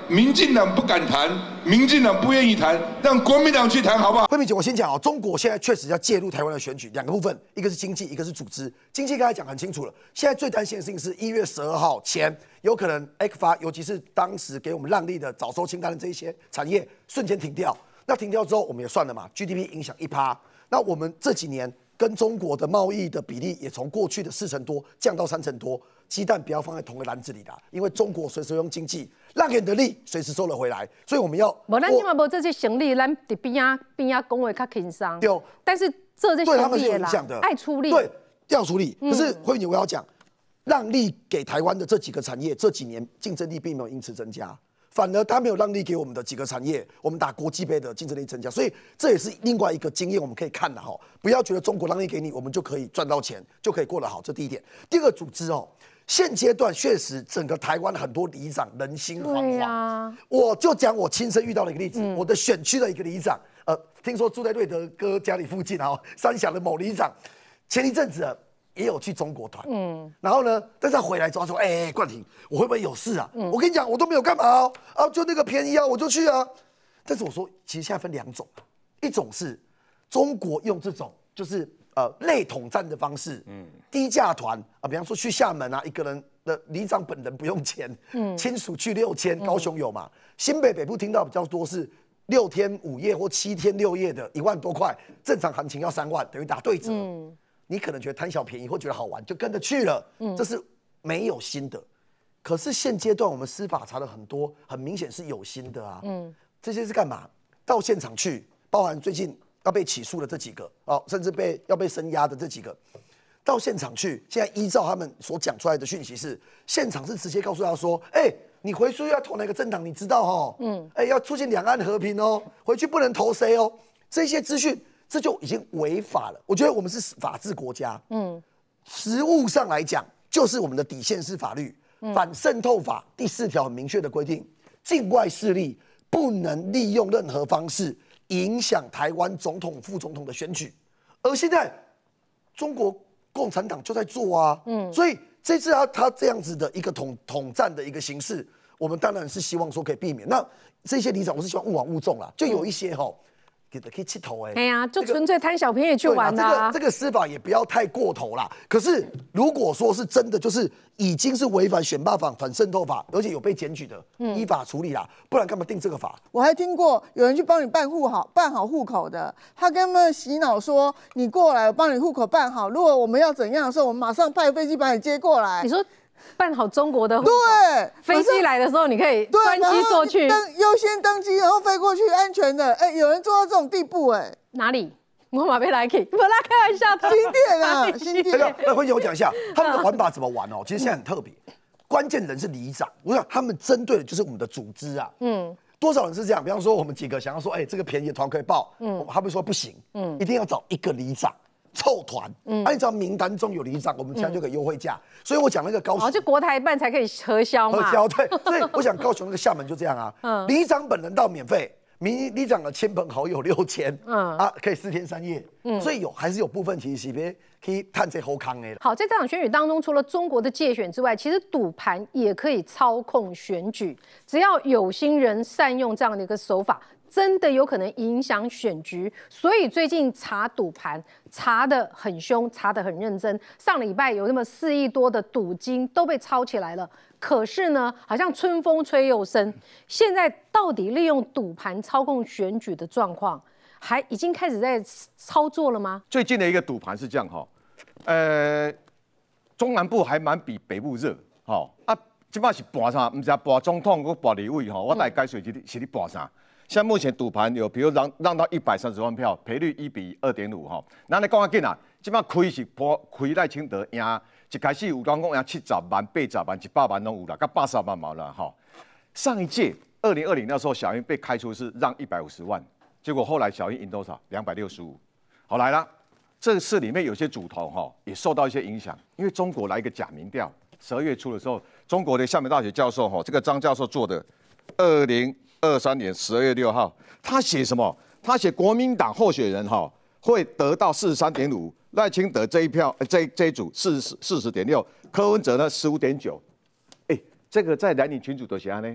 民进党不敢谈，民进党不愿意谈，让国民党去谈，好不好？ 慧敏姐，我先讲哦，中国现在确实要介入台湾的选举，两个部分，一个是经济，一个是组织。经济刚才讲很清楚了，现在最担心的事情是一月十二号前有可能 E C F A， 尤其是当时给我们让利的早收清单的这一些产业瞬间停掉。那停掉之后，我们也算了嘛 ，G D P 影响一趴。那我们这几年跟中国的贸易的比例也从过去的四成多降到三成多。鸡蛋不要放在同个篮子里啦，因为中国随时用经济让给你的利随时收了回来，所以我们要。 无，咱今嘛无这些行李，咱伫边啊边啊讲话较轻松。 对， 但是这些对他们是有行李啦， 影响的， 爱出力。 对，要处理。 嗯可是慧敏姐，我要讲，让利给台湾的这几个产业，这几年竞争力并没有因此增加。反而他没有让利给我们的几个产业，我们打国际杯的竞争力增加，所以这也是另外一个经验，我们可以看的哈。不要觉得中国让利给你，我们就可以赚到钱，就可以过得好，这第一点。第二个组织哦，现阶段确实整个台湾很多里长人心惶惶。 啊、 我就讲我亲身遇到的一个例子，嗯、我的选区的一个里长，呃，听说住在瑞德哥家里附近啊，三峡的某里长，前一阵子、啊。也有去中国团，嗯，然后呢，但是他回来之后说，哎、欸，冠廷，我会不会有事啊？嗯、我跟你讲，我都没有干嘛哦，啊，就那个便宜啊，我就去啊。但是我说，其实现在分两种，一种是中国用这种就是呃类统战的方式，嗯，低价团啊，比方说去厦门啊，一个人的里长本人不用钱，嗯，亲属去六千，高雄有嘛，新北北部听到比较多是六天五夜或七天六夜的，一万多块，正常行情要三万，等于打对折。嗯，你可能觉得贪小便宜或觉得好玩，就跟着去了。嗯，这是没有新的。可是现阶段我们司法查了很多，很明显是有新的啊。嗯，这些是干嘛？到现场去，包含最近要被起诉的这几个，哦，甚至被要被声押的这几个，到现场去，现在依照他们所讲出来的讯息是，现场是直接告诉他说，哎、欸，你回去要投哪个政党，你知道哦？嗯，哎、欸，要促进两岸和平哦，回去不能投谁哦，这些资讯。这就已经违法了。我觉得我们是法治国家，嗯，实务上来讲，就是我们的底线是法律。嗯、反渗透法第四条很明确的规定，境外势力不能利用任何方式影响台湾总统、副总统的选举。而现在中国共产党就在做啊，嗯，所以这次他他这样子的一个统统战的一个形式，我们当然是希望说可以避免。那这些里长，我是希望勿枉勿纵啦，就有一些哈。可以气头哎， 哎呀，就纯粹贪小便宜去玩的、啊。 这个这个司法也不要太过头啦。可是如果说是真的，就是已经是违反选罢法、反渗透法，而且有被检举的，嗯、依法处理啦，不然干嘛定这个法？ 我还听过有人去帮你办户好办好户口的，他跟他们洗脑说，你过来，我帮你户口办好，如果我们要怎样的时候，我们马上派飞机把你接过来。 你说。办好中国的户口， 对， 飞机来的时候你可以专机坐去， 登优先登机，然后飞过去，安全的。哎、欸，有人做到这种地步、欸，哎， 哪里？我马被来 K， 我拉开玩笑的。 新店啊，新店。 那慧姐，我讲一下他们的玩法怎么玩哦。其实现在很特别，关键人是里长。我想他们针对的就是我们的组织啊。嗯。多少人是这样？比方说我们几个想要说，哎、欸，这个便宜的团可以报，嗯，他们说不行，嗯，一定要找一个里长。凑团，嗯，按照名单中有里长，我们现在就给优惠价。嗯、所以我讲那个高雄， 哦，就国台办才可以核销嘛。 核销对，所以我想高雄那个厦门就这样啊，嗯，里长本人到免费，民里长的亲朋好友六千，嗯啊，可以四天三夜，嗯，所以有还是有部分其实别可以探这后康的。 好，在这场选举当中，除了中国的介选之外，其实赌盘也可以操控选举，只要有心人善用这样的一个手法。真的有可能影响选局，所以最近查赌盘查得很凶，查得很认真。上礼拜有那么四亿多的赌金都被抄起来了，可是呢，好像春风吹又生。现在到底利用赌盘操控选举的状况，还已经开始在操作了吗？ 最近的一个赌盘是这样哈，呃，中南部还蛮比北部热，哈啊，即摆是博啥？唔知博总统或博立委哈，我大概解释是是你博啥？像目前赌盘有，比如让让到一百三十万票，赔率一比二点五哈。那你讲啊紧啊，即摆开是破开赖清德赢，一开始有讲讲赢七十万、八十万、一百万拢有啦，到八十万毛了哈。上一届二零二零那时候，小英被开出是让一百五十万，结果后来小英赢多少？两百六十五。好来了，这次里面有些主头哈也受到一些影响，因为中国来一个假民调，十二月初的时候，中国的厦门大学教授哈，这个张教授做的二零。二三年十二月六号，他写什么？他写国民党候选人哈会得到四十三点五，赖清德这一票这这一组四十四十点六，柯文哲呢十五点九。哎，这个在蓝营群组都写呢，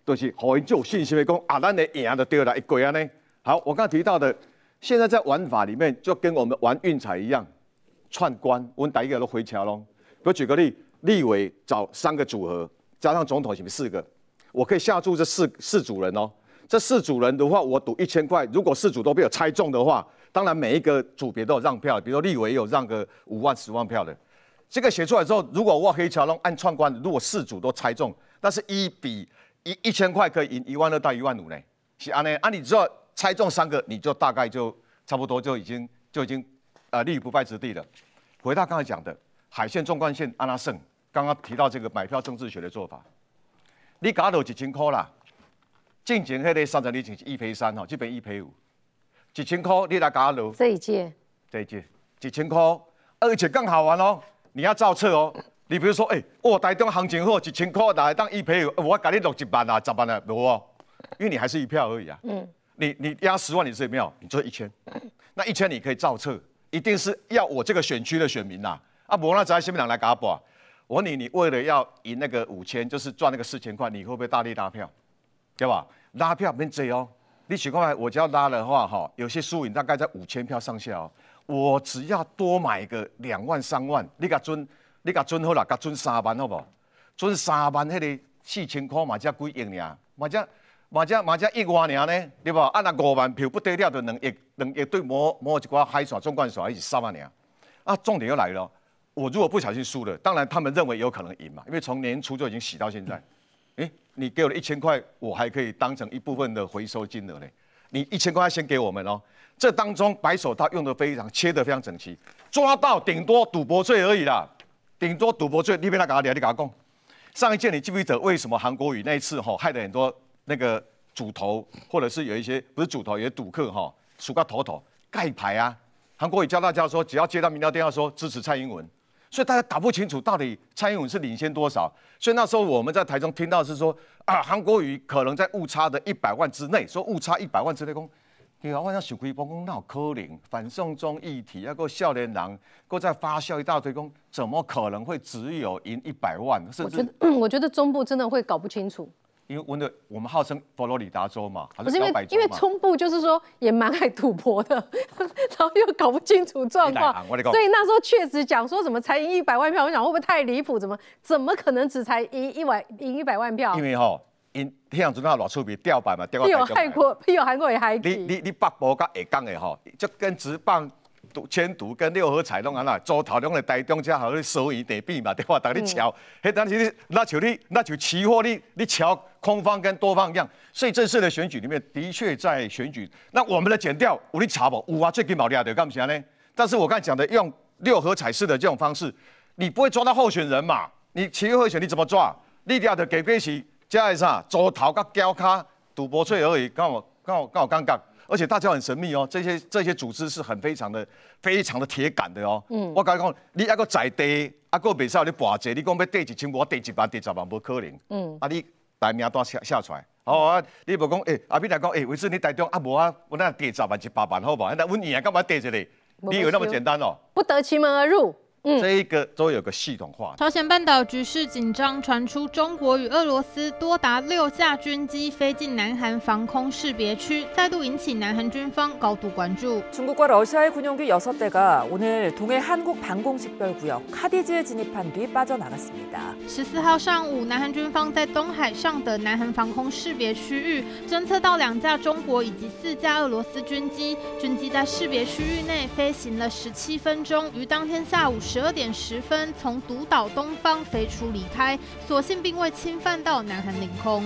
就是互因就有信心的讲啊，咱的赢就对了，一过安呢。好，我刚才提到的，现在在玩法里面就跟我们玩运彩一样，串关，我们打一个都回桥咯。我举个例，立委找三个组合，加上总统是不是四个？我可以下注这四四组人哦。这四组人的话，我赌一千块，如果四组都被我猜中的话，当然每一个组别都有让票，比如说立委有让个五万、十万票的。这个写出来之后，如果我黑桥龙按串关，如果四组都猜中，那是一比一一千块可以赢一万二到一万五呢。是安呢？啊，你只要猜中三个，你就大概就差不多就已经就已经呃立于不败之地了。回到刚才讲的海线、纵贯线、安拉胜，刚刚提到这个买票政治学的做法，你搞到一千块啦，进前迄个三十二前是一赔三吼，这边一赔五，一千块你来搞到这一届， 这一届一千块，而且更好玩哦。你要照册哦，你比如说，哎、欸，我台中行情好，一千块来当一赔，我给你六一万啊，十万啊，无哦，因为你还是一票而已啊。嗯，你你压十万你是没有，你就是一千，那一千你可以照册，一定是要我这个选区的选民呐、啊。啊，无那在什么人来给他报？我问你，你为了要赢那个五千，就是赚那个四千块，你会不会大力拉票？对吧？拉票免济哦，你想看我只要拉的话，哈，有些输赢大概在五千票上下哦。我只要多买个两万三万，你甲准，你甲准好啦，甲准三万好不好？准三万，迄个四千块嘛，才几亿尔，嘛才嘛才嘛才亿外尔呢，对吧？啊，那五万票不得了，就两亿，两亿对摸摸一寡海选、中冠选，还是三万尔。啊，重点又来了，我如果不小心输了，当然他们认为有可能赢嘛，因为从年初就已经洗到现在。哎、欸，你给我的一千块，我还可以当成一部分的回收金额嘞。你一千块先给我们哦。这当中白手套用的非常，切得非常整齐，抓到顶多赌博罪而已啦，顶多赌博罪。你别来搞，你给他讲。上一届你记不记得为什么韩国瑜那一次哈、哦、害得很多那个主头，或者是有一些不是主头，有些赌客哈、哦，数个头头盖牌啊。韩国瑜教大家说，只要接到民调电话说支持蔡英文，所以大家搞不清楚到底蔡英文是领先多少。所以那时候我们在台中听到是说啊，韩国瑜可能在误差的一百万之内，说误差一百万之内讲。对啊，我想想开波讲，那有可能反送中议题，要个少年人，搁再发酵一大堆，讲怎么可能会只有赢一百万？甚至我觉得，嗯，我觉得中部真的会搞不清楚。 因为我们我们号称佛罗里达州嘛，还不是因为摇摆州嘛因为中部就是说也蛮爱赌博的，然后又搞不清楚状况，所以那时候确实讲说什么才赢一百万票，我想会不会太离谱？怎么怎么可能只才赢一百赢一百万票？ 因为吼。因迄样阵啊，偌出名吊牌嘛，吊到有韩国，有韩国也嗨。 你你你北部甲下港的吼，就跟职棒、赌、千赌跟六合彩拢安那，周头拢来台中遮好咧收银地币嘛，对吧？等你瞧，迄当时那像你那像期货你你瞧空方跟多方一样，所以这次的选举里面的确在选举，那我们的检调有你查无？有啊，最近冇抓到，干不起呢？但是我刚才讲的用六合彩式的这种方式，你不会抓到候选人嘛？你期货候选你怎么抓？你抓的给给是。加啥？周头甲胶卡赌博罪而已，刚好刚好刚好尴尬，而且大家很神秘哦，这些这些组织是很非常的非常的铁杆的哦。嗯，我跟你讲，你还个在地，还个袂使你跋济，你讲要兑一千，我兑一万、兑十万，无可能。嗯，啊你大名单下下出来，好啊，你无讲诶，阿斌来讲诶，为什你台中啊无啊，我那兑十万、一百万好不好？那阮赢干嘛兑一个？你以为那么简单哦？ 不得其门而入。 嗯，这一个都有个系统化。 朝鲜半岛局势紧张，传出中国与俄罗斯多达六架军机飞进南韩防空识别区，再度引起南韩军方高度关注。 중국과 러시아의 군용기 여섯 대가 오늘 동해 한국 방공식별구역 카디지에 진입한 뒤 빠져나갔습니다. 十四号上午，南韩军方在东海上的南韩防空识别区域侦测到两架中国以及四架俄罗斯军机，军机在识别区域内飞行了十七分钟，于当天下午 十二点十分从独岛东方飞出离开，所幸并未侵犯到南韩领空。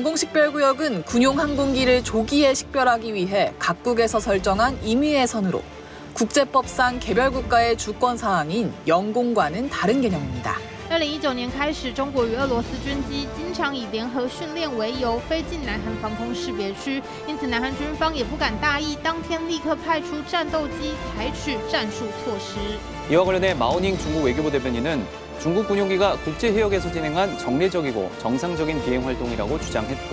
방공식별구역은 군용 항공기를 조기에 식별하기 위해 각국에서 설정한 임의의 선으로 국제법상 개별 국가의 주권 사항인 영공과는 다른 개념입니다. 二零一九年开始，中国与俄罗斯军机经常以联合训练为由飞进南韩防空识别区，因此南韩军方也不敢大意，当天立刻派出战斗机采取战术措施。 이와 관련해 마오닝 중국 외교부 대변인은 중국 군용기가 국제 해역에서 진행한 정례적이고 정상적인 비행 활동이라고 주장했고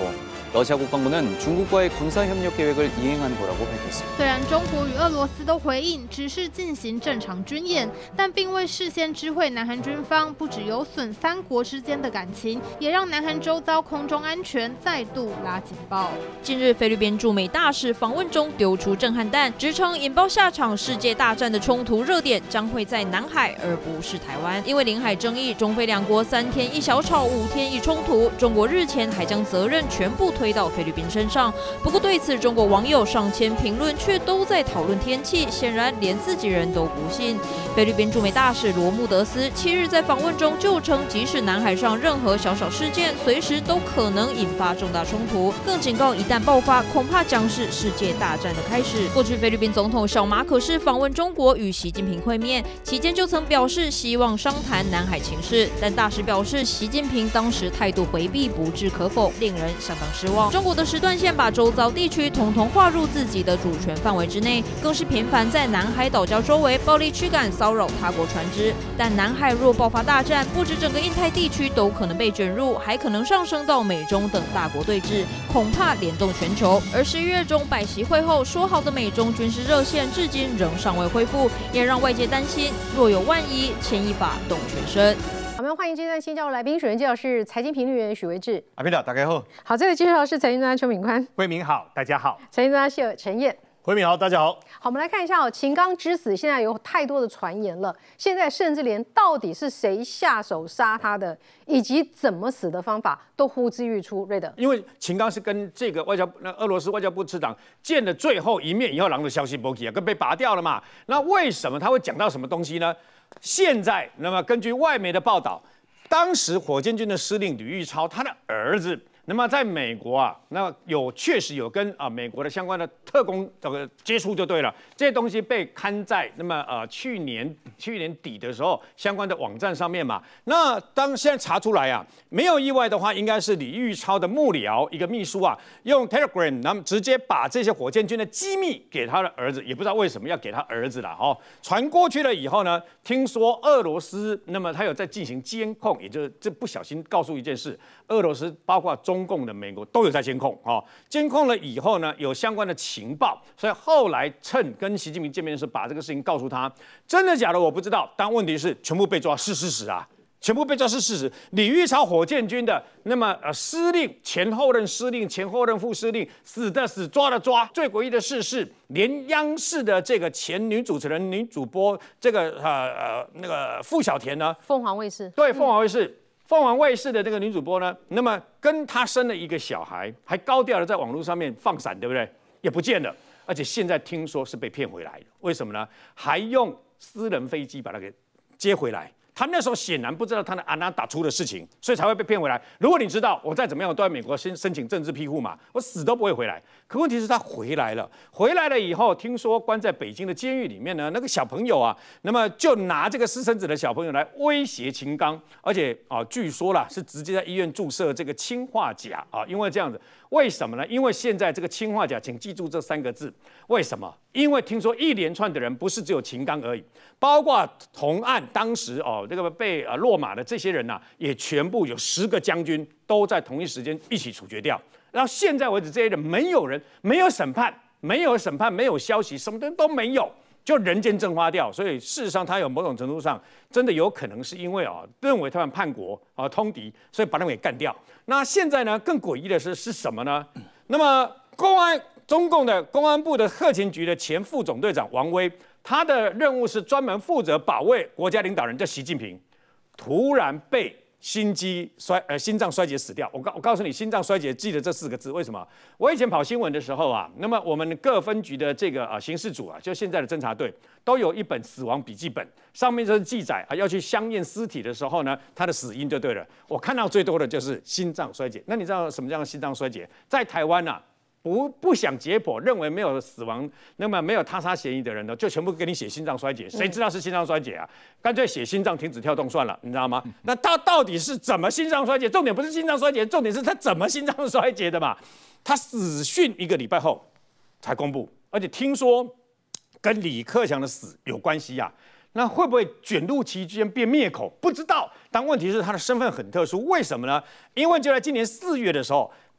러시아 국방부는 중국과의 군사 협력 계획을 이행한 거라고 밝혔습니다. 虽然中国与俄罗斯都回应只是进行正常军演，但并未事先知会南韩军方，不只有损三国之间的感情，也让南韩周遭空中安全再度拉警报。 近日，菲律宾驻美大使访问中丢出震撼弹，直称引爆下场世界大战的冲突热点将会在南海，而不是台湾。因为领海争议，中菲两国三天一小吵，五天一冲突。中国日前还将责任全部推到菲律宾身上。不过对此，中国网友上千评论却都在讨论天气，显然连自己人都不信。菲律宾驻美大使罗穆德斯七日在访问中就称，即使南海上任何小小事件，随时都可能引发重大冲突，更警告一旦爆发，恐怕将是世界大战的开始。过去菲律宾总统小马可是访问中国与习近平会面，期间就曾表示希望商谈南海情势，但大使表示习近平当时态度回避，不置可否，令人相当失望。中国的时段线把周遭地区统统划入自己的主权范围之内，更是频繁在南海岛礁周围暴力驱赶骚扰他国船只。但南海若爆发大战，不止整个印太地区都可能被卷入，还可能上升到美中等大国对峙，恐怕联动全球。而十一月中百席会后说好的美中军事热线，至今仍尚未恢复，也让外界担心，若有万一，牵一发动全身。 我们欢迎这段新加入来宾，首先介绍是财经评论员许维志。 阿平长，大家好。 好，再来介绍是财经专家邱敏宽。 慧明好，大家好。 财经专家谢陈燕。 慧明好，大家好。 好，我们来看一下哦，秦刚之死现在有太多的传言了，现在甚至连到底是谁下手杀他的，以及怎么死的方法都呼之欲出。瑞德， 因为秦刚是跟这个外交那俄罗斯外交部次长见了最后一面以后，狼的消息不给啊，跟被拔掉了嘛。那为什么他会讲到什么东西呢？现在，那么根据外媒的报道。当时火箭军的司令吕玉超，他的儿子，那么在美国啊，那有确实有跟啊美国的相关的特工这个接触就对了。这些东西被刊在那么呃去年去年底的时候相关的网站上面嘛。那当现在查出来啊，没有意外的话，应该是李玉超的幕僚一个秘书啊，用 Telegram， 那么直接把这些火箭军的机密给他的儿子，也不知道为什么要给他儿子了哦。传过去了以后呢，听说俄罗斯那么他有在进行监控。也就是这不小心告诉一件事，俄罗斯包括中共的美国都有在监控哦，监控了以后呢，有相关的情报，所以后来趁跟习近平见面的时候，把这个事情告诉他，真的假的我不知道，但问题是全部被抓是事实啊。全部被抓是事实。李玉超火箭军的那么呃司令、前后任司令、前后任副司令，死的死，抓的抓。最诡异的事是，连央视的这个前女主持人、女主播，这个呃呃那个傅小田呢， 凤凰卫视对凤凰卫视。嗯凤凰卫视的这个女主播呢，那么跟她生了一个小孩，还高调的在网络上面放闪，对不对？也不见了，而且现在听说是被骗回来的，为什么呢？还用私人飞机把它给接回来。他那时候显然不知道他的安娜打出的事情，所以才会被骗回来。如果你知道，我再怎么样，我都在美国申申请政治庇护嘛，我死都不会回来。可问题是，他回来了，回来了以后，听说关在北京的监狱里面呢，那个小朋友啊，那么就拿这个私生子的小朋友来威胁秦刚，而且啊，据说啦是直接在医院注射这个氰化钾啊，因为这样子。为什么呢？因为现在这个氰化钾，请记住这三个字。为什么？因为听说一连串的人不是只有秦刚而已，包括同案当时哦，这个被呃落马的这些人呐、啊，也全部有十个将军都在同一时间一起处决掉。然后现在为止，这些人没有人没有审判，没有审判，没有消息，什么东西都没有。就人间蒸发掉，所以事实上他有某种程度上真的有可能是因为啊认为他们叛国啊通敌，所以把他们给干掉。那现在呢更诡异的是是什么呢？那么公安中共的公安部的特勤局的前副总队长王威，他的任务是专门负责保卫国家领导人叫习近平，突然被心肌衰呃心脏衰竭死掉。我告我告诉你，心脏衰竭记得这四个字，为什么？我以前跑新闻的时候啊，那么我们各分局的这个啊刑事组啊，就现在的侦查队都有一本死亡笔记本，上面就是记载啊要去相验尸体的时候呢，他的死因就对了。我看到最多的就是心脏衰竭。那你知道什么叫心脏衰竭？在台湾啊。不不想解剖，认为没有死亡，那么没有他杀嫌疑的人呢，就全部给你写心脏衰竭。谁知道是心脏衰竭啊？干脆写心脏停止跳动算了，你知道吗？那他到底是怎么心脏衰竭？重点不是心脏衰竭，重点是他怎么心脏衰竭的嘛？他死讯一个礼拜后才公布，而且听说跟李克强的死有关系啊。那会不会卷入其间变灭口？不知道。但问题是他的身份很特殊，为什么呢？因为就在今年四月的时候。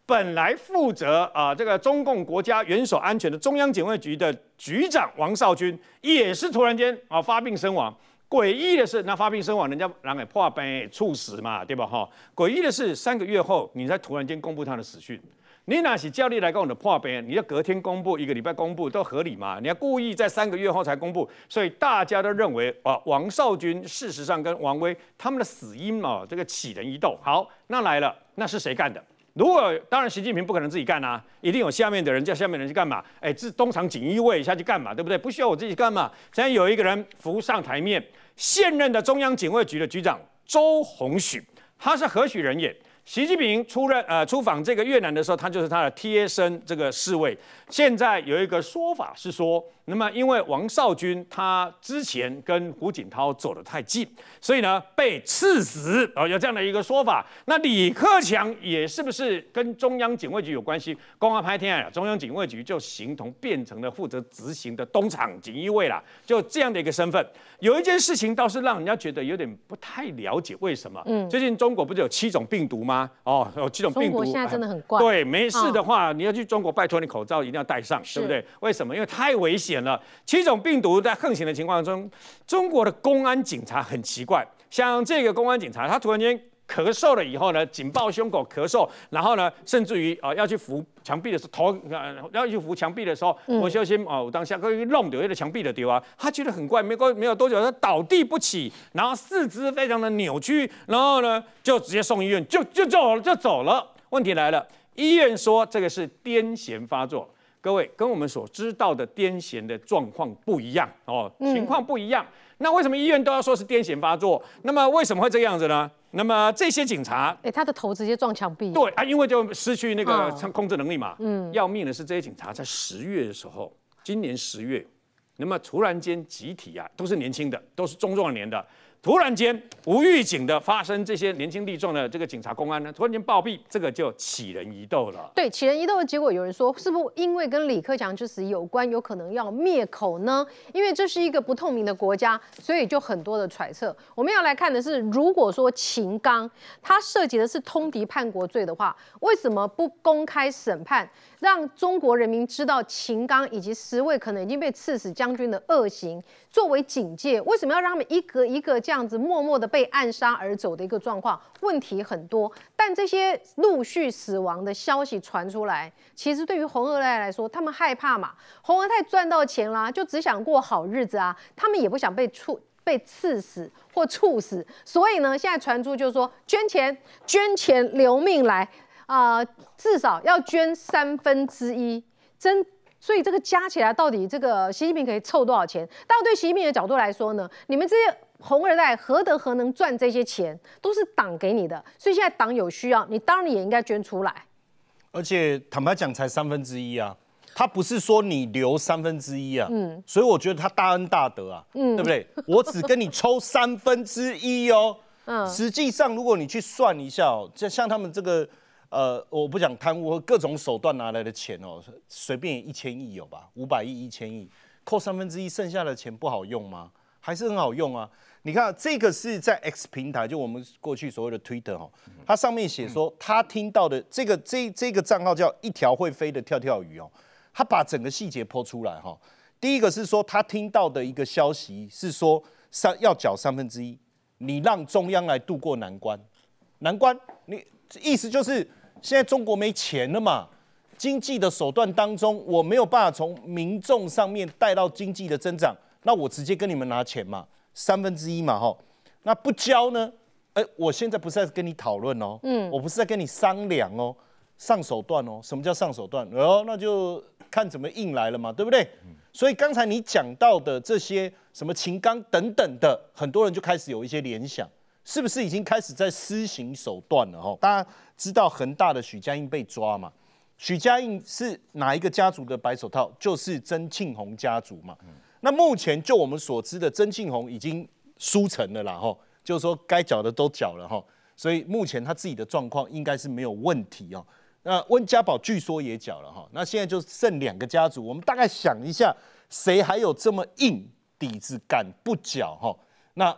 本来负责啊、呃、这个中共国家元首安全的中央警卫局的局长王少军，也是突然间啊发病身亡。诡异的是，那发病身亡，人家人给破病猝死嘛，对吧？哈，诡异的是，三个月后你才突然间公布他的死讯。你哪是照例来跟我的破病，你要隔天公布，一个礼拜公布都合理嘛？你要故意在三个月后才公布，所以大家都认为啊，王少军事实上跟王威他们的死因啊，这个起人疑窦。好，那来了，那是谁干的？如果当然，习近平不可能自己干啊，一定有下面的人叫下面的人去干嘛？哎，这东厂锦衣卫下去干嘛？对不对？不需要我自己干嘛？现在有一个人浮上台面，现任的中央警卫局的局长周鸿许，他是何许人也？习近平出任呃出访这个越南的时候，他就是他的贴身这个侍卫。现在有一个说法是说，那么因为王少军他之前跟胡锦涛走得太近，所以呢被刺死哦，有这样的一个说法。那李克强也是不是跟中央警卫局有关系？公安拍天啊，中央警卫局就形同变成了负责执行的东厂锦衣卫啦，就这样的一个身份。有一件事情倒是让人家觉得有点不太了解，为什么？嗯，最近中国不是有七种病毒吗？哦，有七种病毒。中国现在真的很怪。 对，没事的话，你要去中国，拜托你口罩一定要戴上，对不对？为什么？因为太危险了。七种病毒在横行的情况中，中国的公安警察很奇怪，像这个公安警察，他突然间咳嗽了以后呢，紧抱胸口咳嗽，然后呢，甚至于啊、呃、要去扶墙壁的时候，头、呃、要去扶墙壁的时候，我小心哦，我当下可以弄掉那个墙壁的丢啊，他觉得很怪，没过没有多久，他倒地不起，然后四肢非常的扭曲，然后呢就直接送医院，就就走了就走了。问题来了，医院说这个是癫痫发作。各位跟我们所知道的癫痫的状况不一样哦，情况不一样。嗯、那为什么医院都要说是癫痫发作？那么为什么会这样子呢？那么这些警察， 哎、欸，他的头直接撞墙壁。 对啊，因为就失去那个控制能力嘛。嗯，要命的是这些警察在十月的时候，今年十月，那么突然间集体啊，都是年轻的，都是中壮年的。突然间无预警的发生这些年轻力壮的这个警察公安呢，突然间暴毙，这个就起人疑窦了。 对，起人疑窦的结果，有人说是不是因为跟李克强之死有关，有可能要灭口呢？因为这是一个不透明的国家，所以就很多的揣测。我们要来看的是，如果说秦刚他涉及的是通敌叛国罪的话，为什么不公开审判，让中国人民知道秦刚以及十位可能已经被刺死将军的恶行，作为警戒？为什么要让他们一个一个这样子默默的被暗杀而走的一个状况？问题很多，但这些陆续死亡的消息传出来，其实对于红二代来说，他们害怕嘛？红二代赚到钱啦，就只想过好日子啊，他们也不想被处被刺死或处死，所以呢，现在传出就是说捐钱，捐钱留命来，啊、呃，至少要捐三分之一，真。所以这个加起来，到底这个习近平可以凑多少钱？但对习近平的角度来说呢，你们这些红二代何德何能赚这些钱？都是党给你的，所以现在党有需要，你当然也应该捐出来。 而且坦白讲，才三分之一啊，他不是说你留三分之一啊，嗯，所以我觉得他大恩大德啊，嗯，对不对？我只跟你抽三分之一哦，嗯，实际上如果你去算一下哦，就像他们这个。呃，我不讲贪污，各种手段拿来的钱哦，随便一千亿有吧，五百亿、一千亿，扣三分之一，剩下的钱不好用吗？还是很好用啊！你看这个是在 X 平台，就我们过去所谓的 Twitter 哦，它上面写说他听到的这个这这个账号叫一条会飞的跳跳鱼哦，他把整个细节剖出来哈。第一个是说他听到的一个消息是说三要缴三分之一，你让中央来渡过难关，难关你意思就是。现在中国没钱了嘛，经济的手段当中，我没有办法从民众上面带到经济的增长，那我直接跟你们拿钱嘛，三分之一嘛，哈，那不交呢？哎、欸，我现在不是在跟你讨论哦，嗯，我不是在跟你商量哦，上手段哦，什么叫上手段？哦，那就看怎么硬来了嘛，对不对？嗯、所以刚才你讲到的这些什么秦刚等等的，很多人就开始有一些联想。是不是已经开始在施行手段了？哈，大家知道恒大的许家印被抓嘛？许家印是哪一个家族的白手套？就是曾庆红家族嘛。嗯、那目前就我们所知的，曾庆红已经输成了啦，哈，就是说该缴的都缴了哈，所以目前他自己的状况应该是没有问题哦。那温家宝据说也缴了哈，那现在就剩两个家族，我们大概想一下，谁还有这么硬底子敢不缴哈？那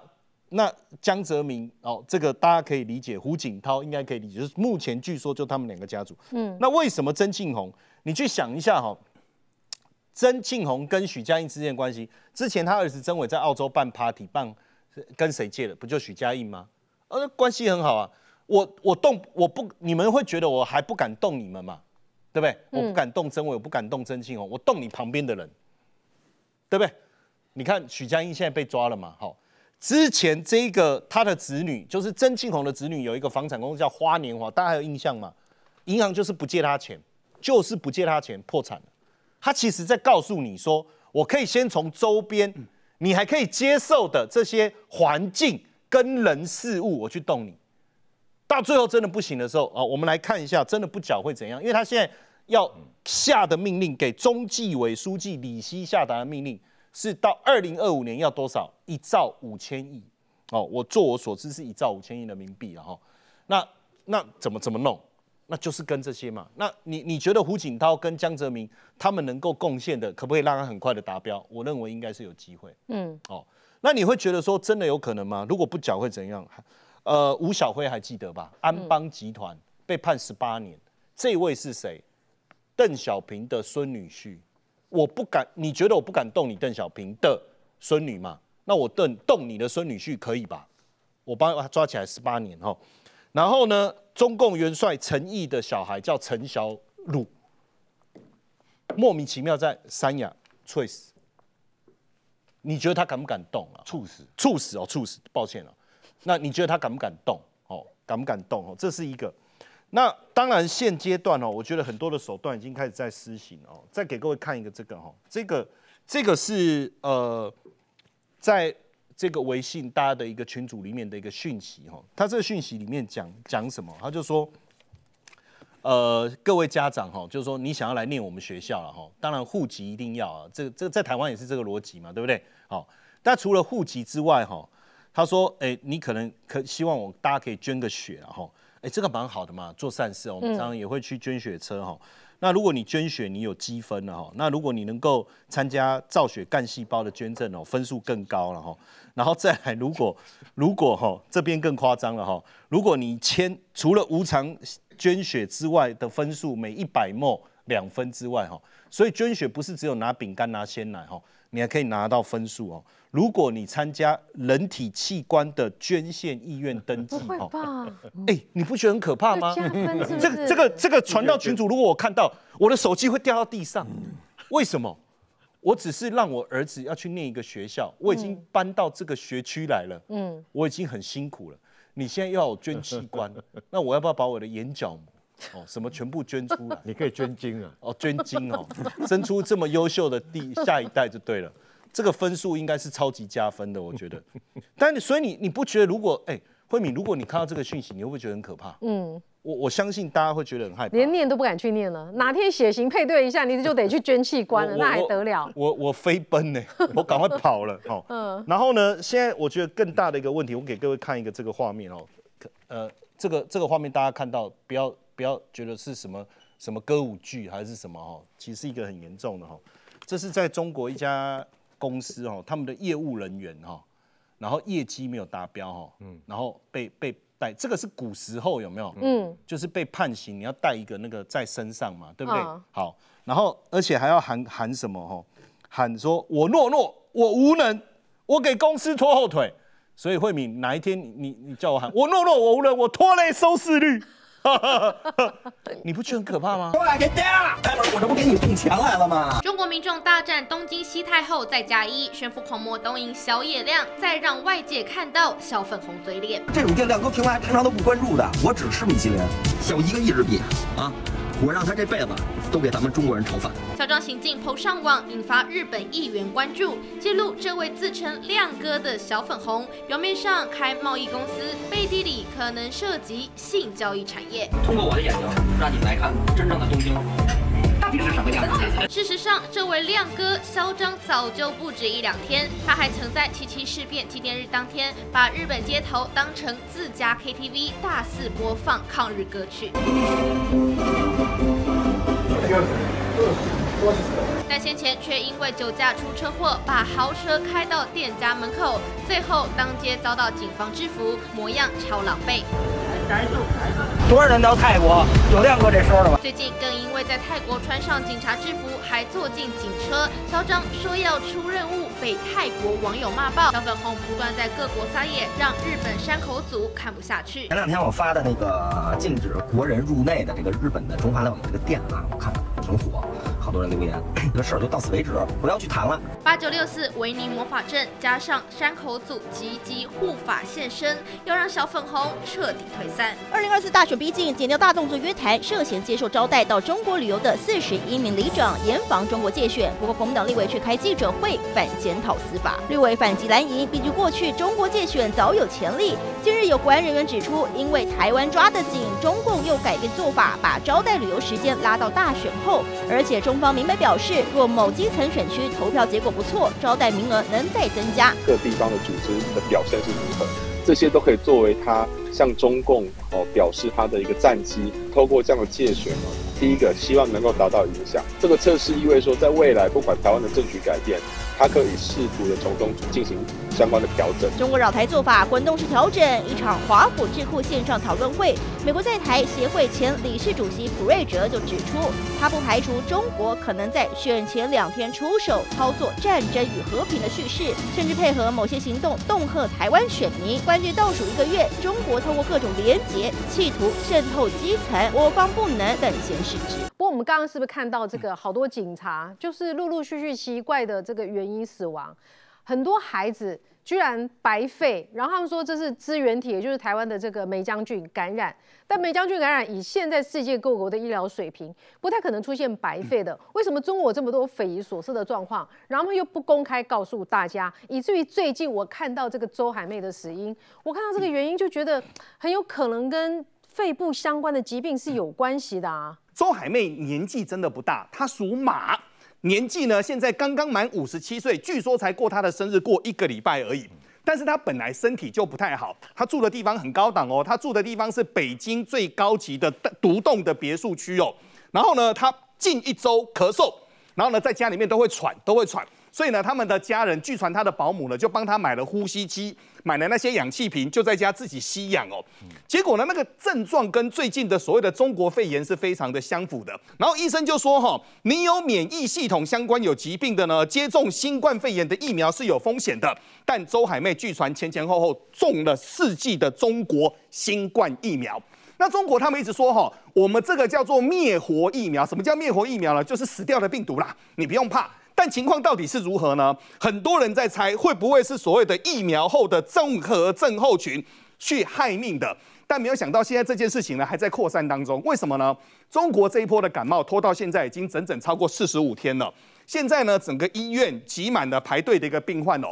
那江泽民哦，这个大家可以理解，胡锦涛应该可以理解，就是目前据说就他们两个家族。嗯，那为什么曾庆红？你去想一下哈、哦，曾庆红跟许家印之间的关系，之前他儿子曾伟在澳洲办 party， 办跟谁借的？不就许家印吗？呃，关系很好啊。我我动我不，你们会觉得我还不敢动你们嘛？对不对？我不敢动曾伟，我不敢动曾庆红，我动你旁边的人，对不对？你看许家印现在被抓了嘛？好。之前这个他的子女，就是曾庆红的子女，有一个房产公司叫花年华，大家还有印象吗？银行就是不借他钱，就是不借他钱，破产了。他其实在告诉你说，我可以先从周边你还可以接受的这些环境跟人事物，我去动你。到最后真的不行的时候啊，我们来看一下，真的不缴会怎样？因为他现在要下的命令给中纪委书记李希下达的命令。是到二零二五年要多少？一兆五千亿哦，我做我所知是一兆五千亿人民币了哈。那那怎么怎么弄？那就是跟这些嘛。那你你觉得胡锦涛跟江泽民他们能够贡献的，可不可以让他很快的达标？我认为应该是有机会。嗯，哦，那你会觉得说真的有可能吗？如果不缴会怎样？呃，吴小辉还记得吧？安邦集团被判十八年，这位是谁？邓小平的孙女婿。我不敢，你觉得我不敢动你邓小平的孙女吗？那我动动你的孙女婿可以吧？我帮他抓起来十八年哈。然后呢，中共元帅陈毅的小孩叫陈小鲁，莫名其妙在三亚猝死。你觉得他敢不敢动啊？ 猝死， 猝死哦，猝死，抱歉了。那你觉得他敢不敢动？哦，敢不敢动？哦，这是一个。那当然，现阶段哦，我觉得很多的手段已经开始在施行哦。再给各位看一个这个哈，这个这个是呃，在这个微信大家的一个群组里面的一个讯息哈。他这个讯息里面讲讲什么？他就说，呃，各位家长哈，就是说你想要来念我们学校了哈，当然户籍一定要啊，这这在台湾也是这个逻辑嘛，对不对？好，但除了户籍之外哈，他说，哎，你可能可希望我大家可以捐个血啊哈。哎，这个蛮好的嘛，做善事哦，我们常常也会去捐血车哈。嗯、那如果你捐血，你有积分了哈。那如果你能够参加造血干细胞的捐赠哦，分数更高了哈。然后再来，如果如果哈这边更夸张了哈，如果你签除了无偿捐血之外的分数，每一百毫升两分之外哈，所以捐血不是只有拿饼干拿鲜奶哈，你还可以拿到分数哦。如果你参加人体器官的捐献意愿登记， 不会吧？ 哎、欸，你不觉得很可怕吗？是是这个这个这个传到群组，如果我看到，我的手机会掉到地上。为什么？我只是让我儿子要去念一个学校，我已经搬到这个学区来了，嗯，我已经很辛苦了。你现在要我捐器官，那我要不要把我的眼角膜？哦，什么全部捐出来？ 你可以捐精啊！ 哦，捐精哦，生出这么优秀的第下一代就对了。这个分数应该是超级加分的，我觉得。但所以你你不觉得，如果哎，慧敏，如果你看到这个讯息，你会不会觉得很可怕？嗯，我我相信大家会觉得很害怕， 连念都不敢去念了。哪天血型配对一下，你就得去捐器官了，那还得了？ 我我飞奔呢，我赶快跑了。好，嗯。然后呢，现在我觉得更大的一个问题，我给各位看一个这个画面哦，呃，这个这个画面大家看到，不要不要觉得是什么什么歌舞剧还是什么哈，其实是一个很严重的哈。这是在中国一家公司哦，他们的业务人员哈，然后业绩没有达标哈，嗯，然后被被带，这个是古时候有没有？嗯，就是被判刑，你要带一个那个在身上嘛，对不对？哦、好，然后而且还要喊喊什么哈？喊说我懦弱，我无能，我给公司拖后腿。所以慧敏，哪一天你你你叫我喊我懦弱，我无能，我拖累收视率。你不觉得很可怕吗？ 过来给打！待会儿我这不给你送钱来了吗？ 中国民众大战东京西太后再加一，炫富狂魔东瀛小野亮，再让外界看到小粉红嘴脸。 这种店亮哥平来平常都不关注的，我只吃米其林，小一个亿日币啊！我让他这辈子都给咱们中国人炒饭。 嚣张行径抛上网，引发日本议员关注。揭露这位自称亮哥的小粉红，表面上开贸易公司，背地里可能涉及性交易产业。 通过我的眼睛，让你们来看真正的东京到底是什么样子。 事实上，这位亮哥嚣张早就不止一两天，他还曾在七七事变纪念日当天，把日本街头当成自家 K T V， 大肆播放抗日歌曲。 但先前却因为酒驾出车祸，把豪车开到店家门口，最后当街遭到警方制服，模样超狼狈。 多少人到泰国有亮过这说的吗？ 最近更因为在泰国穿上警察制服，还坐进警车，嚣张说要出任务，被泰国网友骂爆。小粉红不断在各国撒野，让日本山口组看不下去。 前两天我发的那个禁止国人入内的这个日本的中华料理这个店啊，我看挺火，好多人留言，这个事儿就到此为止，不要去谈了。 八九六四维尼魔法阵加上山口组积极护法现身，要让小粉红彻底退散。 二零二四大选逼近，检调大动作约谈涉嫌接受招待到中国旅游的四十一名里长，严防中国介选。不过国民党立委却开记者会反检讨司法，绿委反击蓝营，毕竟过去中国介选早有前例。近日有国安人员指出，因为台湾抓得紧，中共又改变做法，把招待旅游时间拉到大选后，而且中方明白表示，若某基层选区投票结果不错，招待名额能再增加。 各地方的组织的表现是如何？这些都可以作为他向中共哦表示他的一个战机。透过这样的介选哦，第一个希望能够达到影响。这个测试意味说，在未来不管台湾的政局改变，他可以试图的从中进行相关的调整。 中国扰台做法滚动式调整，一场华府智库线上讨论会，美国在台协会前理事主席普瑞哲就指出，他不排除中国可能在选前两天出手操作战争与和平的叙事，甚至配合某些行动恫吓台湾选民。关键倒数一个月，中国透过各种连结，企图渗透基层，我方不能等闲视之。 不过我们刚刚是不是看到这个好多警察就是陆陆续续奇怪的这个原因死亡，很多孩子居然白肺，然后他们说这是支原体，也就是台湾的这个梅将军感染。但梅将军感染以现在世界各国的医疗水平，不太可能出现白肺的。为什么中国有这么多匪夷所思的状况，然后他们又不公开告诉大家，以至于最近我看到这个周海媚的死因，我看到这个原因就觉得很有可能跟肺部相关的疾病是有关系的啊。 周海媚年纪真的不大，她属马。年纪呢，现在刚刚满五十七岁，据说才过他的生日过一个礼拜而已。但是他本来身体就不太好，他住的地方很高档哦，他住的地方是北京最高级的独栋的别墅区哦。然后呢，他近一周咳嗽，然后呢，在家里面都会喘，都会喘。所以呢，他们的家人据传他的保姆呢，就帮他买了呼吸机，买了那些氧气瓶，就在家自己吸氧哦。结果呢，那个症状跟最近的所谓的中国肺炎是非常的相符的。然后医生就说哈，你有免疫系统相关有疾病的呢，接种新冠肺炎的疫苗是有风险的。但周海媚据传前前后后中了四剂的中国新冠疫苗。那中国他们一直说哈，我们这个叫做灭活疫苗。什么叫灭活疫苗呢？就是死掉的病毒啦，你不用怕。但情况到底是如何呢？很多人在猜，会不会是所谓的疫苗后的综合症候群去害命的？但没有想到，现在这件事情呢还在扩散当中。为什么呢？中国这一波的感冒拖到现在已经整整超过四十五天了。现在呢，整个医院挤满了排队的一个病患哦。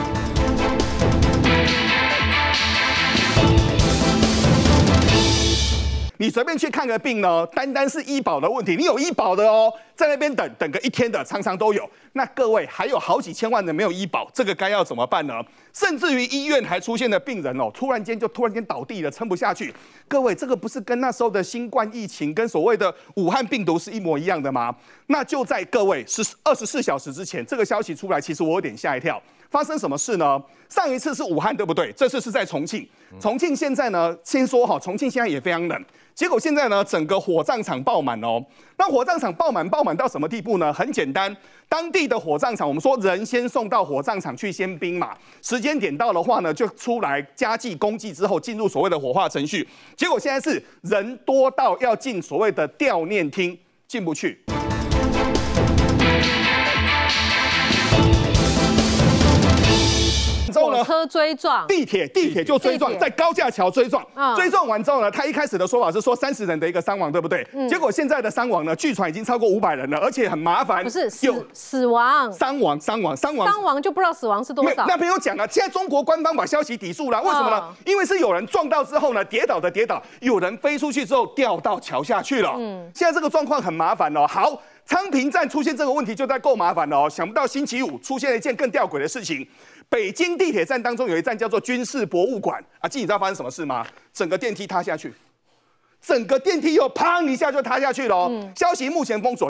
你随便去看个病呢，单单是医保的问题，你有医保的哦，在那边等等个一天的，常常都有。那各位还有好几千万人没有医保，这个该要怎么办呢？甚至于医院还出现了病人哦，突然间就突然间倒地了，撑不下去。各位，这个不是跟那时候的新冠疫情跟所谓的武汉病毒是一模一样的吗？那就在各位是二十四小时之前，这个消息出来，其实我有点吓一跳。发生什么事呢？上一次是武汉，对不对？这次是在重庆。重庆现在呢，先说哈，重庆现在也非常冷。结果现在呢，整个火葬场爆满哦。那火葬场爆满，爆满到什么地步呢？很简单，当地的火葬场，我们说人先送到火葬场去先冰嘛，时间点到的话呢，就出来加祭公祭之后，进入所谓的火化程序。结果现在是人多到要进所谓的悼念厅，进不去。 火车追撞， 地铁地铁就追撞，在高架桥追撞，嗯、追撞完之后呢，他一开始的说法是说三十人的一个伤亡，对不对？嗯、结果现在的伤亡呢，据传已经超过五百人了，而且很麻烦， 不是死死亡， 伤亡伤亡伤亡伤亡就不知道死亡是多少。 那边有讲啊，现在中国官方把消息抵触了，为什么呢？哦、因为是有人撞到之后呢，跌倒的跌倒，有人飞出去之后掉到桥下去了。嗯，现在这个状况很麻烦哦。好。昌平站出现这个问题就在够麻烦了哦，想不到星期五出现了一件更吊诡的事情。北京地铁站当中有一站叫做军事博物馆啊，记你知道发生什么事吗？整个电梯塌下去，整个电梯又砰一下就塌下去了哦。嗯、消息目前封锁。